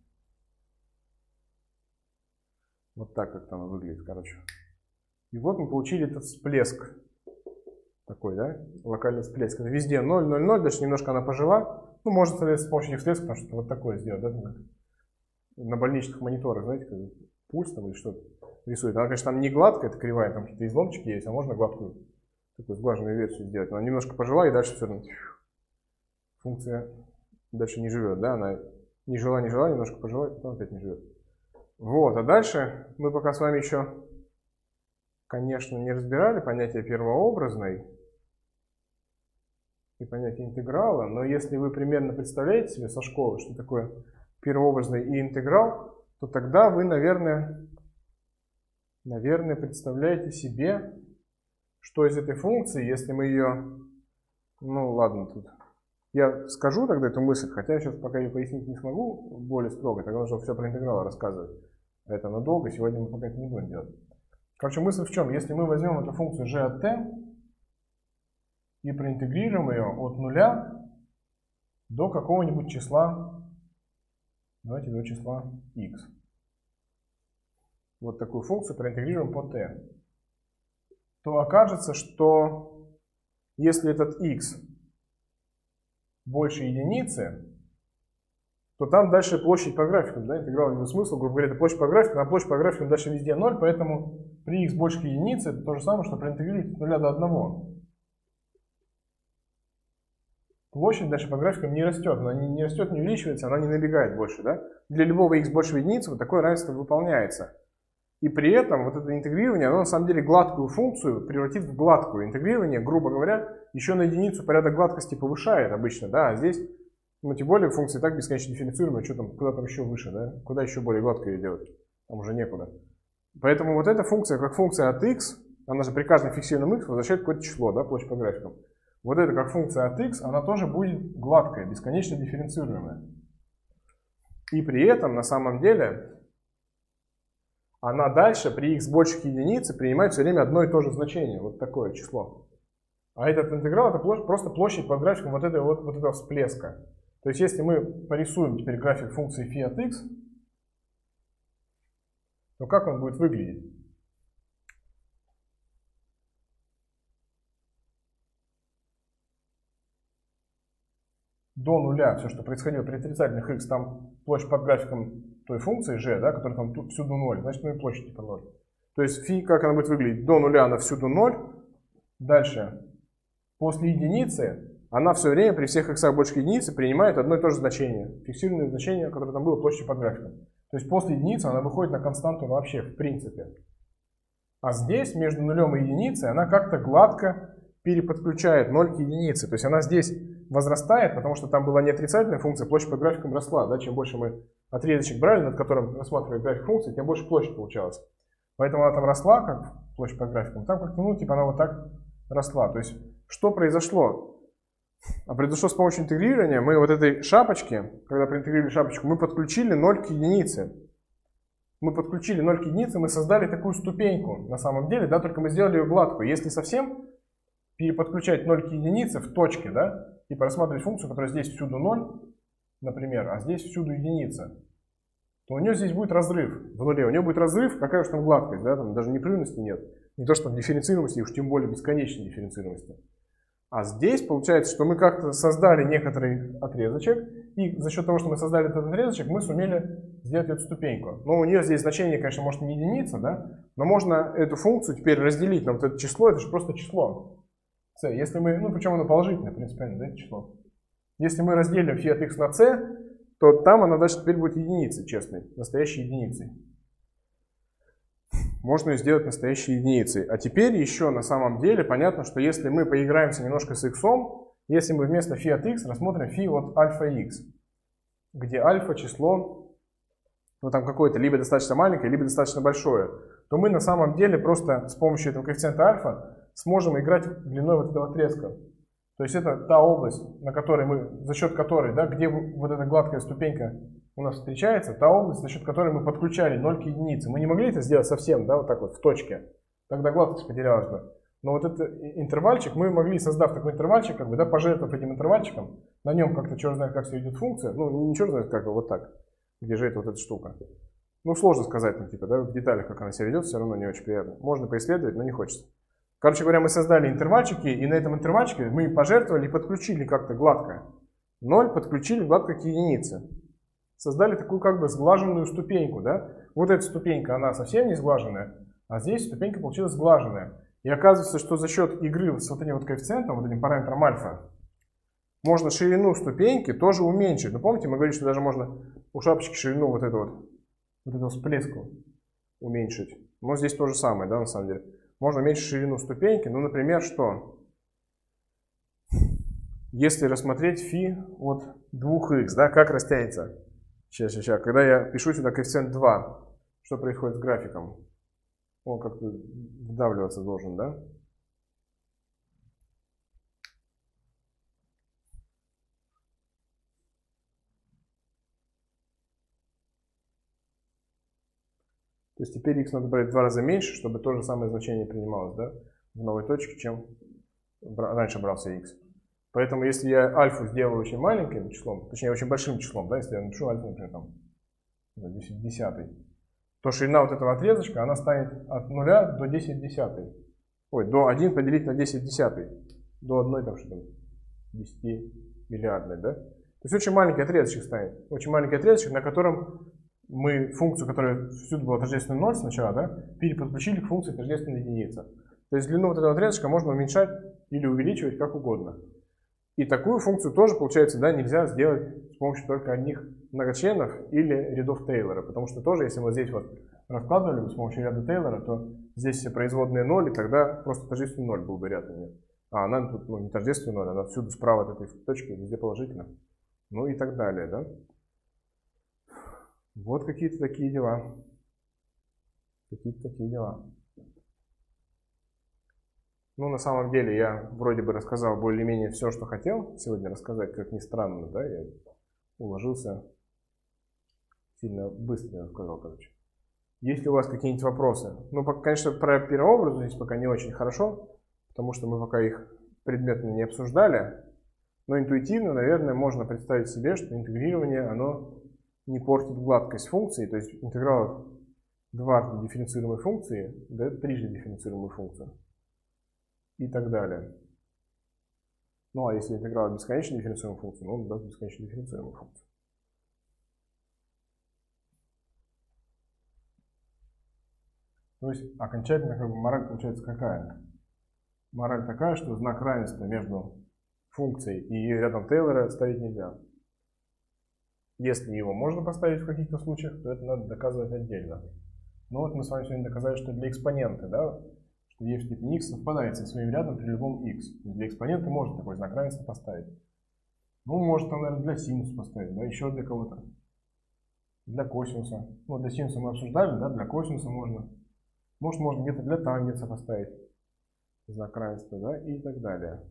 Вот так как-то оно выглядит, короче. И вот мы получили этот всплеск. Такой, да, локальный всплеск. Везде ноль, ноль, ноль, даже немножко она пожила. Ну, можно, соответственно, с помощью этих средств там что-то вот такое сделать, да, на больничных мониторах, знаете, как пульс там или что-то рисует. Она, конечно, там не гладкая, это кривая, там какие-то изломчики есть, а можно гладкую, такую сглаженную версию сделать. Она немножко пожила, и дальше все равно функция дальше не живет, да, она не жила, не жила, немножко пожила, и потом опять не живет. Вот, а дальше мы пока с вами еще, конечно, не разбирали понятие первообразной и понятие интеграла, но если вы примерно представляете себе со школы, что такое первообразный и интеграл, то тогда вы, наверное, наверное, представляете себе, что из этой функции, если мы ее, ну ладно, тут я скажу тогда эту мысль, хотя я сейчас пока ее пояснить не смогу более строго, тогда нужно все про интегралы рассказывать. Это надолго, сегодня мы пока это не будем делать. Короче, мысль в чем? Если мы возьмем эту функцию g от t и проинтегрируем ее от нуля до какого-нибудь числа, давайте до числа x. Вот такую функцию проинтегрируем по t, то окажется, что если этот x больше единицы, то там дальше площадь по графикам, да, интеграл имеет смысл, грубо говоря, это площадь по графикам, а площадь по графикам дальше везде ноль, поэтому при x больше единицы это то же самое, что проинтегрировать от нуля до одного. Площадь дальше по графикам не растет, она не, не растет, не увеличивается, она не набегает больше, да. Для любого x больше единицы вот такое равенство выполняется. И при этом вот это интегрирование, оно на самом деле гладкую функцию превратит в гладкую. Интегрирование, грубо говоря, еще на единицу порядок гладкости повышает обычно, да, а здесь, ну, тем более функция и так бесконечно дифференцируемая, что там, куда там еще выше, да, куда еще более гладко ее делать, там уже некуда. Поэтому вот эта функция, как функция от x, она же при каждом фиксированном x возвращает какое-то число, да, площадь по графикам. Вот это как функция от x, она тоже будет гладкая, бесконечно дифференцируемая. И при этом, на самом деле, она дальше при x больше единицы принимает все время одно и то же значение, вот такое число. А этот интеграл это площадь, просто площадь по графикам вот этого, вот, вот этого всплеска. То есть если мы порисуем теперь график функции φ от x, то как он будет выглядеть? До нуля все, что происходило при отрицательных x, там площадь под графиком той функции g, да, которая там тут всюду ноль, значит, ну и площадь типа ноль. То есть φ, как она будет выглядеть? До нуля она всюду ноль. Дальше, после единицы, она все время при всех x больше единицы принимает одно и то же значение. Фиксированное значение, которое там было площадь под графиком. То есть после единицы она выходит на константу вообще, в принципе. А здесь, между нулем и единицей, она как-то гладко переподключает ноль к единице. То есть она здесь возрастает, потому что там была не отрицательная функция, площадь под графиком росла. Да? Чем больше мы отрезочек брали, над которым рассматривали график функции, тем больше площадь получалась. Поэтому она там росла, как площадь под графиком. Там как-то, ну, типа она вот так росла. То есть что произошло? А произошло с помощью интегрирования. Мы вот этой шапочки, когда проинтегрировали шапочку, мы подключили ноль к единице. Мы подключили ноль к единице, мы создали такую ступеньку на самом деле, да, только мы сделали ее гладкую. Если совсем переподключать ноль к единице в точке, да, типа рассматривать функцию, которая здесь всюду ноль, например, а здесь всюду единица, то у нее здесь будет разрыв в нуле. У нее будет разрыв, какая уж там гладкость, да, там даже непрерывности нет. Не то, что там дифференцируемости, уж тем более бесконечной дифференцируемости. А здесь получается, что мы как-то создали некоторый отрезочек, и за счет того, что мы создали этот отрезочек, мы сумели сделать эту ступеньку. Но у нее здесь значение, конечно, может не единица, да, но можно эту функцию теперь разделить на вот это число, это же просто число. c. Если мы, ну причем оно положительное, принципиально, да, это число. Если мы разделим φ от x на c, то там она дальше теперь будет единицей, честной, настоящей единицей. Можно ее сделать настоящей единицей. А теперь еще на самом деле понятно, что если мы поиграемся немножко с x, если мы вместо φ от x рассмотрим φ от альфа x, где альфа число, ну там какое-то либо достаточно маленькое, либо достаточно большое, то мы на самом деле просто с помощью этого коэффициента альфа сможем играть длиной вот этого отрезка. То есть это та область, на которой мы, за счет которой, да, где вот эта гладкая ступенька у нас встречается, та область, за счет которой мы подключали ноль к единице. Мы не могли это сделать совсем, да, вот так вот в точке, тогда гладкость потерялась бы. Но вот этот интервальчик, мы могли, создав такой интервальчик, как бы, да, пожертвовав этим интервальчиком, на нем как-то черт знает, как все идет функция, ну, не черт знает, как, вот так, где же это вот эта штука. Ну, сложно сказать, ну, типа, да, в деталях, как она себя ведет, все равно не очень приятно. Можно поисследовать, но не хочется. Короче говоря, мы создали интервальчики, и на этом интервальчике мы пожертвовали и подключили как-то гладко ноль подключили гладко к единице. Создали такую как бы сглаженную ступеньку, да? Вот эта ступенька, она совсем не сглаженная, а здесь ступенька получилась сглаженная. И оказывается, что за счет игры с вот этим вот коэффициентом, вот этим параметром альфа, можно ширину ступеньки тоже уменьшить. Ну, помните, мы говорили, что даже можно у шапочки ширину вот эту вот, вот эту всплеску уменьшить. Но здесь то же самое, да, на самом деле. Можно уменьшить ширину ступеньки. Ну, например, что? Если рассмотреть фи от двух икс, да, как растянется? Сейчас, сейчас, сейчас. Когда я пишу сюда коэффициент два, что происходит с графиком? Он как-то вдавливаться должен, да? То есть теперь x надо брать в два раза меньше, чтобы то же самое значение принималось, да, в новой точке, чем раньше брался x. Поэтому если я альфу сделаю очень маленьким числом, точнее очень большим числом, да, если я напишу альфу, например, там, десять десятый, то ширина вот этого отрезочка, она станет от нуля до десять десятый. Ой, до один поделить на десять десятый. До одной, там, что там, десять миллиардной, да. То есть очень маленький отрезочек станет. Очень маленький отрезочек, на котором мы функцию, которая всюду была тождественной ноль сначала, да, переподключили к функции тождественной единицы. То есть длину вот этого отрезочка можно уменьшать или увеличивать как угодно. И такую функцию тоже, получается, да, нельзя сделать с помощью только одних многочленов или рядов Тейлора. Потому что тоже, если мы здесь вот раскладывали с помощью ряда Тейлора, то здесь все производные ноль, и тогда просто тождественный ноль был бы ряд у нее. А она тут, ну, не тождественный ноль, она всюду справа от этой точки, везде положительно. Ну и так далее, да. Вот какие-то такие дела. Какие-то такие дела. Ну, на самом деле, я вроде бы рассказал более-менее все, что хотел сегодня рассказать, как ни странно, да, я уложился сильно быстро, я сказал, короче. Есть ли у вас какие-нибудь вопросы? Ну, конечно, про первообразы здесь пока не очень хорошо, потому что мы пока их предметно не обсуждали, но интуитивно, наверное, можно представить себе, что интегрирование, оно не портит гладкость функции, то есть интеграл дважды дифференцируемой функции дает трижды дифференцируемую функцию и так далее. Ну а если интеграл бесконечно дифференцируемую функцию, ну он даст бесконечно дифференцируемую функцию. То есть окончательно как бы мораль получается какая? Мораль такая, что знак равенства между функцией и рядом Тейлора ставить нельзя. Если его можно поставить в каких-то случаях, то это надо доказывать отдельно. Но вот мы с вами сегодня доказали, что для экспонента, да, что e в степени x совпадает со своим рядом при любом x. Для экспонента можно такой знак равенства поставить. Ну, может, там, наверное, для синуса поставить, да, еще для кого-то. Для косинуса. Ну, для синуса мы обсуждали, да, для косинуса можно. Может, можно где-то для тангенса поставить знак равенства, да, и так далее.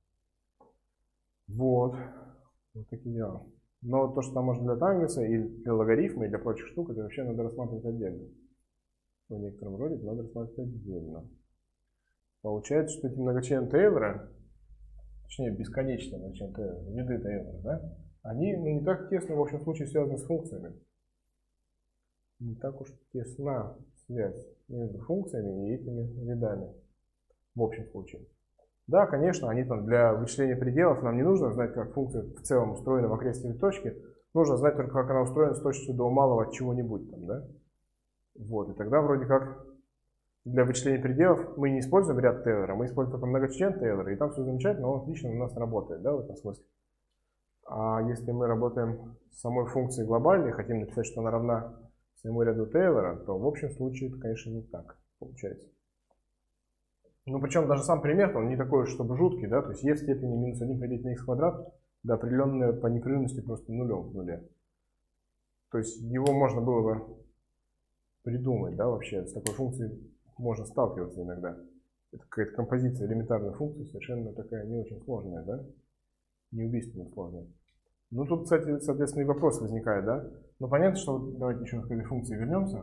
Вот. Вот такие дела. Но то, что там можно для тангенса или для логарифма и для прочих штук, это вообще надо рассматривать отдельно. В некотором роде это надо рассматривать отдельно. Получается, что эти многочлены Тейлора, точнее бесконечные многочлены Тейлора, виды Тейлора, да, они ну, не так тесно в общем случае связаны с функциями. Не так уж тесна связь между функциями и этими видами в общем случае. Да, конечно, они там для вычисления пределов нам не нужно знать, как функция в целом устроена в окрестности точки. Нужно знать только, как она устроена с точностью до малого от чего-нибудь там, да. Вот, и тогда вроде как для вычисления пределов мы не используем ряд Тейлора, мы используем только многочлен Тейлора, и там все замечательно, он отлично у нас работает, да, в этом смысле. А если мы работаем с самой функцией глобальной, хотим написать, что она равна своему ряду Тейлора, то в общем случае это, конечно, не так получается. Ну, причем даже сам пример, он не такой, чтобы жуткий, да, то есть e в степени минус один поделить на x квадрат, да, определенное по непрерывности просто нулем в нуле. То есть его можно было бы придумать, да, вообще, с такой функцией можно сталкиваться иногда. Это какая-то композиция элементарной функции, совершенно такая не очень сложная, да, неубийственно сложная. Ну, тут, кстати, соответственно, и вопрос возникает, да. Ну, понятно, что, давайте еще к этой функции вернемся.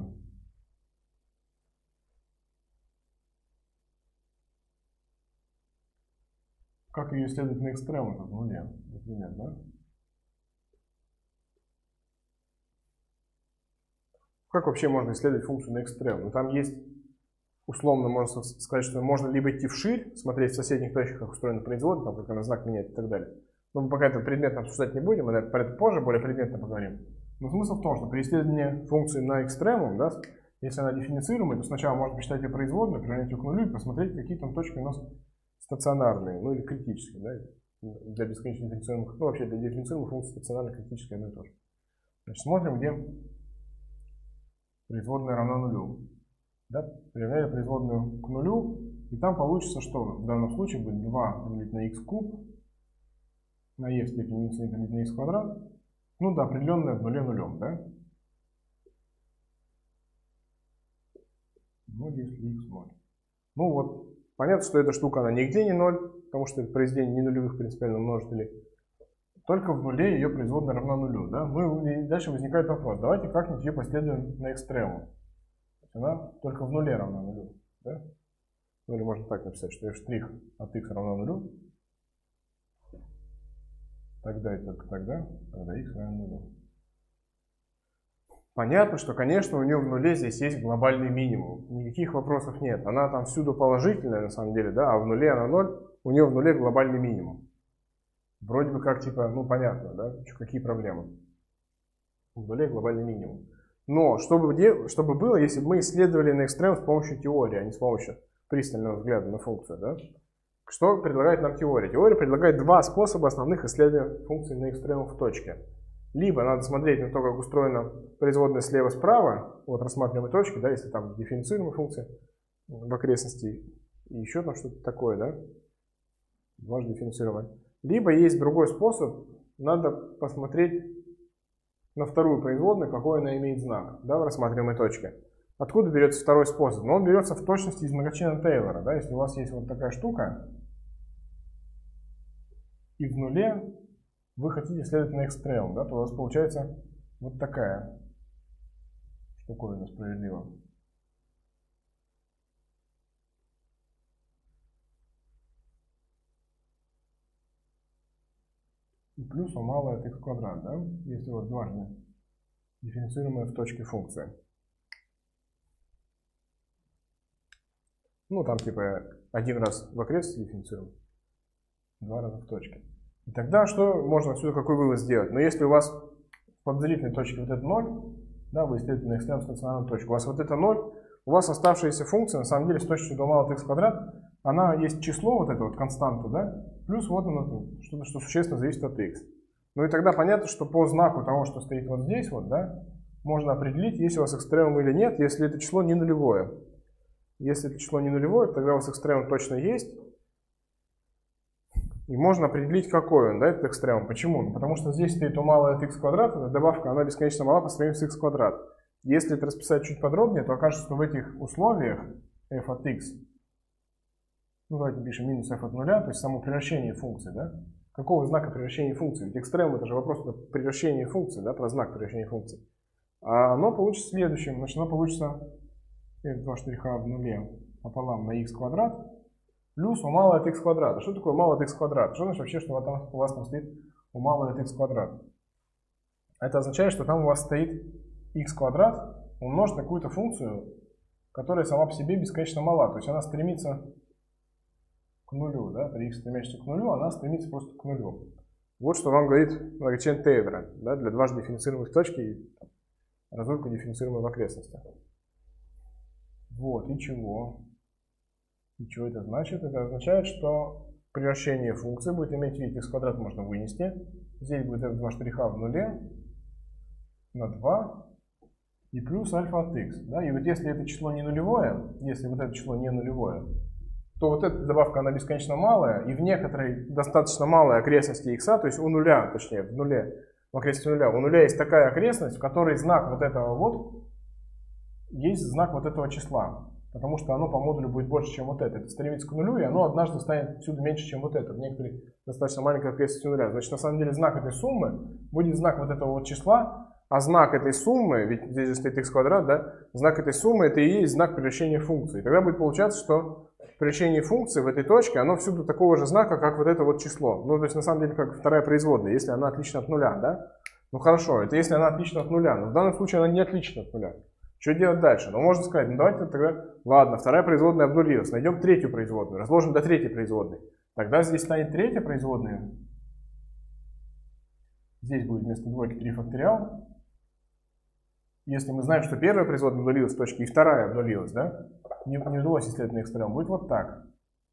Как ее исследовать на экстремумах в нуле, например, да? Как вообще можно исследовать функцию на экстремум? Ну, там есть, условно, можно сказать, что можно либо идти вширь, смотреть в соседних точках, как устроена производная, там, как она знак меняет и так далее. Но мы пока этот предмет обсуждать не будем, мы про это позже более предметно поговорим. Но смысл в том, что при исследовании функции на экстремум, да, если она дифференцируемая, то сначала можно посчитать ее производную, приравнять ее к нулю и посмотреть, какие там точки у нас стационарные, ну или критические, да, для бесконечно дифференцируемых, ну вообще для дифференцируемых функций стационарно критические одно и то же. Значит, смотрим, где производная равна нулю. Да, приравняли производную к нулю, и там получится, что в данном случае будет два делить на х куб, на e в степени х делить на х квадрат, ну да, определенное в нуле нулем, да? Ну, если х ноль. Ну вот, понятно, что эта штука, она нигде не ноль, потому что это произведение не нулевых принципиально множителей. Только в нуле ее производная равна нулю, да? Ну и дальше возникает вопрос, давайте как-нибудь ее последуем на экстремум. Она только в нуле равна нулю, да? Ну или можно так написать, что f' от x равна нулю. Тогда и только тогда, когда x равен нулю. Понятно, что, конечно, у нее в нуле здесь есть глобальный минимум. Никаких вопросов нет. Она там всюду положительная, на самом деле, да, а в нуле она ноль, у нее в нуле глобальный минимум. Вроде бы как, типа, ну, понятно, да, какие проблемы. В нуле глобальный минимум. Но, чтобы, чтобы было, если бы мы исследовали на экстрем с помощью теории, а не с помощью пристального взгляда на функцию, да? Что предлагает нам теория? Теория предлагает два способа основных исследования функций на экстремум в точке. Либо надо смотреть на то, как устроена производная слева-справа, вот рассматриваемые точки, да, если там дифференцируемые функции в окрестности, и еще там что-то такое, да, дважды дифференцируемое. Либо есть другой способ, надо посмотреть на вторую производную, какой она имеет знак, да, в рассматриваемой точке. Откуда берется второй способ? Но он берется в точности из многочлена Тейлора, да, если у вас есть вот такая штука, и в нуле вы хотите исследовать на экстремум, да, то у вас получается вот такая штуковина справедлива. И плюс у малое от x квадрат, да, если вот дважды дифференцируемая в точке функция. Ну, там типа один раз в окрестности дифференцируем, два раза в точке. И тогда что можно отсюда, какой вывод сделать? Но если у вас в подозрительной точке вот это ноль, да, вы исследуете на экстремум стационарную точку, у вас вот это ноль, у вас оставшаяся функция, на самом деле, с точностью до малого от x квадрат, она есть число, вот это вот константа, да, плюс вот оно, что-то, что существенно зависит от x. Ну и тогда понятно, что по знаку того, что стоит вот здесь, вот, да, можно определить, есть у вас экстремум или нет, если это число не нулевое. Если это число не нулевое, тогда у вас экстремум точно есть. И можно определить, какой он, да, этот экстремум. Почему? Ну, потому что здесь стоит у малое от x квадрат, эта добавка, она бесконечно мала по сравнению с x квадрат. Если это расписать чуть подробнее, то окажется, что в этих условиях f от x, ну давайте пишем минус f от нуля, то есть само превращение функции, да? Какого знака превращения функции? Ведь экстремум это же вопрос про превращение функции, да, про знак превращения функции. А оно получится следующим, значит оно получится f два штриха в нуле пополам на x квадрат плюс у малого от x квадрата. Что такое малое от x квадрата? Что значит вообще, что у вас там стоит у малого от x квадрата? Это означает, что там у вас стоит x квадрат умножить на какую-то функцию, которая сама по себе бесконечно мала. То есть она стремится к нулю, да? При x стремящейся к нулю, она стремится просто к нулю. Вот что вам говорит многочлен Тейлора, да, для дважды дифференцируемых точки и разрывка дифференцируемой в окрестностях. Вот, и чего? И что это значит? Это означает, что превращение функции будет иметь вид x квадрат можно вынести. Здесь будет f два штриха в нуле на два и плюс альфа от x. Да? И вот если это число не нулевое, если вот это число не нулевое, то вот эта добавка она бесконечно малая, и в некоторой достаточно малой окрестности x, то есть у нуля, точнее в нуле, в окрестности нуля, у нуля есть такая окрестность, в которой знак вот этого вот есть знак вот этого числа. Потому что оно по модулю будет больше, чем вот это. Это стремится к нулю, и оно однажды станет отсюда меньше, чем вот это. В некоторой достаточно маленькой окрестности нуля. Значит, на самом деле знак этой суммы будет знак вот этого вот числа, а знак этой суммы, ведь здесь же стоит x квадрат, да, знак этой суммы это и есть знак превращения функции. И тогда будет получаться, что превращение функции в этой точке, оно всюду такого же знака, как вот это вот число. Ну, то есть, на самом деле, как вторая производная, если она отлична от нуля, да. Ну, хорошо, это если она отлична от нуля, но в данном случае она не отлична от нуля. Что делать дальше? Ну, можно сказать, ну давайте тогда, ладно, вторая производная обнулилась, найдем третью производную, разложим до третьей производной. Тогда здесь станет третья производная Здесь будет вместо двойки три факториал. Если мы знаем, что первая производная удалилась в точке и вторая удалилась, да, не, не удалось исследовать на экстрем, будет вот так.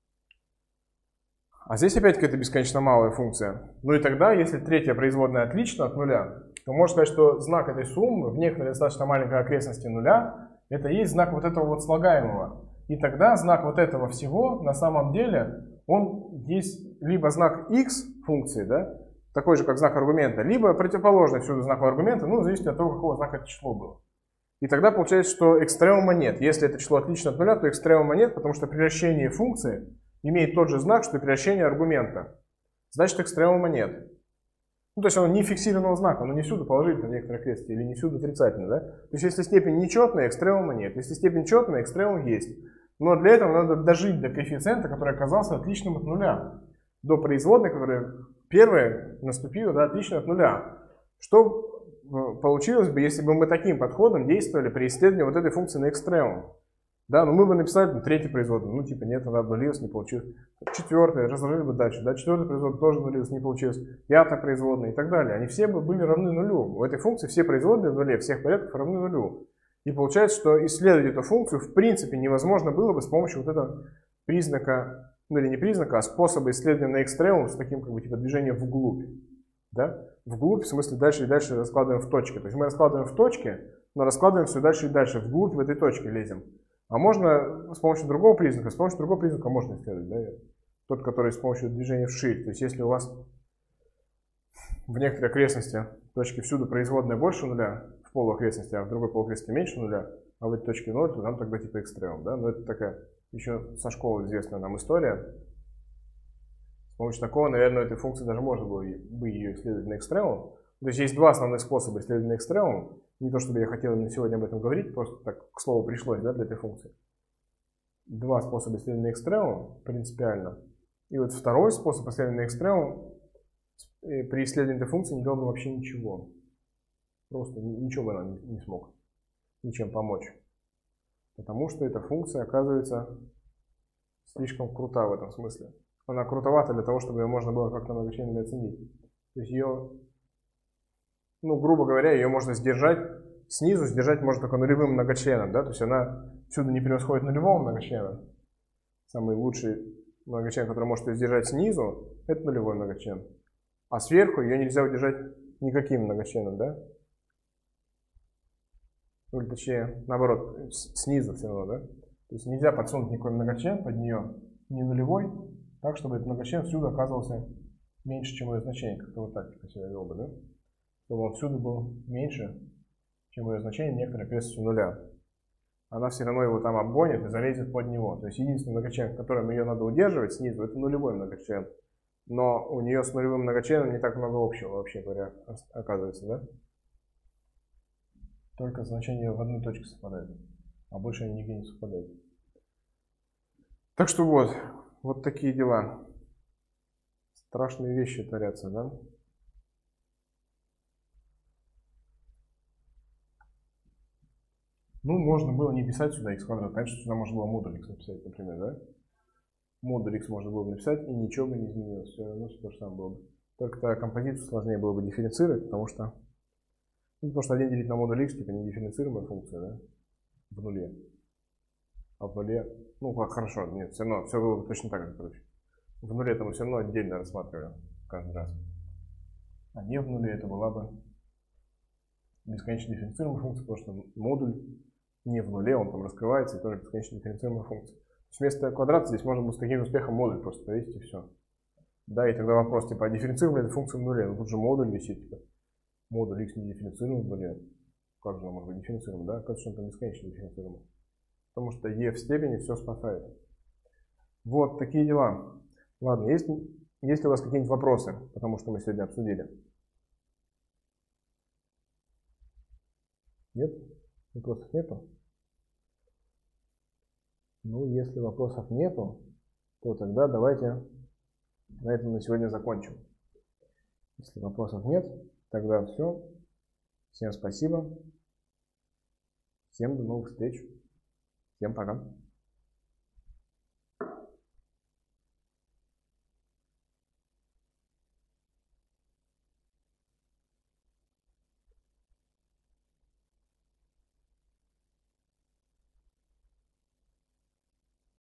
А здесь опять какая-то бесконечно малая функция. Ну и тогда, если третья производная отлична от нуля, то можно сказать, что знак этой суммы в некоторой достаточно маленькой окрестности нуля, это есть знак вот этого вот слагаемого. И тогда знак вот этого всего на самом деле, он есть либо знак x функции, да, такой же, как знак аргумента, либо противоположный всюду знаку аргумента, ну, зависит от того, какого знака это число было. И тогда получается, что экстремума нет. Если это число отлично от нуля, то экстремума нет, потому что превращение функции имеет тот же знак, что и превращение аргумента. Значит, экстремума нет. Ну, то есть он не фиксированного знака, он не всюду положительный в некоторой окрестности или не всюду отрицательный, да? То есть если степень нечетная, экстремума нет. Если степень четная, экстремум есть. Но для этого надо дожить до коэффициента, который оказался отличным от нуля. До производной, которая первая наступила, да, отлично от нуля. Что получилось бы, если бы мы таким подходом действовали при исследовании вот этой функции на экстремум? Да, ну мы бы написали ну, третий производный, ну типа нет, она обнулилась, не получилось. Четвертый, разложили бы дальше, да, четвертый производный тоже обнулилась, не получилось. Пятая производная и так далее. Они все бы были равны нулю. У этой функции все производные в нуле, всех порядков равны нулю. И получается, что исследовать эту функцию в принципе невозможно было бы с помощью вот этого признака, ну или не признака, а способа исследования на экстремум с таким как бы типа движением вглубь. Да? Вглубь, в смысле дальше и дальше раскладываем в точке. То есть мы раскладываем в точке, но раскладываем все дальше и дальше. Вглубь в этой точке лезем. А можно с помощью другого признака, с помощью другого признака можно исследовать. Да? Тот, который с помощью движения вширь. То есть если у вас в некоторой окрестности точки всюду производная больше нуля, в полуокрестности, а в другой полуокрестности меньше нуля, а в этой точке ноль, то там тогда типа экстремум. Да? Но это такая еще со школы известная нам история. С помощью такого, наверное, этой функции даже можно было бы ее исследовать на экстремум. То есть есть два основных способа исследовать на экстремум. Не то, чтобы я хотел именно сегодня об этом говорить, просто так к слову пришлось, да, для этой функции. Два способа исследования на экстремум принципиально. И вот второй способ исследования на экстремум при исследовании этой функции не дал бы вообще ничего. Просто ничего бы она не смог ничем помочь. Потому что эта функция оказывается слишком крута в этом смысле. Она крутовата для того, чтобы ее можно было как-то многочленами оценить. То есть ее, ну, грубо говоря, ее можно сдержать, снизу сдержать можно только нулевым многочленом. Да? То есть она всюду не превосходит нулевого многочлена. Самый лучший многочлен, который может ее сдержать снизу, это нулевой многочлен. А сверху ее нельзя удержать никаким многочленом. Да? Ну, или точнее, наоборот, снизу все равно. Да? То есть нельзя подсунуть никакой многочлен под нее, не нулевой, так, чтобы этот многочлен всюду оказывался меньше, чем ее значение. Как-то вот так себя вел бы, да? Чтобы он всюду был меньше, чем ее значение некоторой окрестности нуля. Она все равно его там обгонит и залезет под него. То есть единственный многочлен, которым ее надо удерживать снизу, это нулевой многочлен. Но у нее с нулевым многочленом не так много общего, вообще говоря, оказывается, да? Только значения в одной точке совпадают, а больше они нигде не совпадают. Так что вот. Вот такие дела. Страшные вещи творятся, да? Ну, можно было не писать сюда x квадрат. Конечно, сюда можно было модуль x написать, например, да? Модуль x можно было бы написать, и ничего бы не изменилось. Все равно все то же самое было бы. Только тогда композицию сложнее было бы дифференцировать, потому что... Ну, потому что один делить на модуль x, типа, не дифференцируемая функция, да? В нуле. А в нуле, ну хорошо, нет, все равно, все было бы точно так же, короче. В нуле это мы все равно отдельно рассматриваем каждый раз. А не в нуле это была бы бесконечно дифференцируемая функция, потому что модуль не в нуле, он там раскрывается, и тоже бесконечно дифференцируемая функция. То есть вместо квадрата здесь можно было с таким успехом модуль просто повесить и все. Да, и тогда вопрос, типа, а дифференцируемая эта функция в нуле? Ну тут же модуль висит, типа, модуль x не дифференцируем в нуле. Как же он может быть дифференцируем, да? Как же он там бесконечно дифференцируем? Потому что e в степени все спасает. Вот такие дела. Ладно, есть, есть ли у вас какие-нибудь вопросы, потому что мы сегодня обсудили? Нет? Вопросов нету? Ну, если вопросов нету, то тогда давайте на этом на сегодня закончим. Если вопросов нет, тогда все. Всем спасибо. Всем до новых встреч. Всем пока.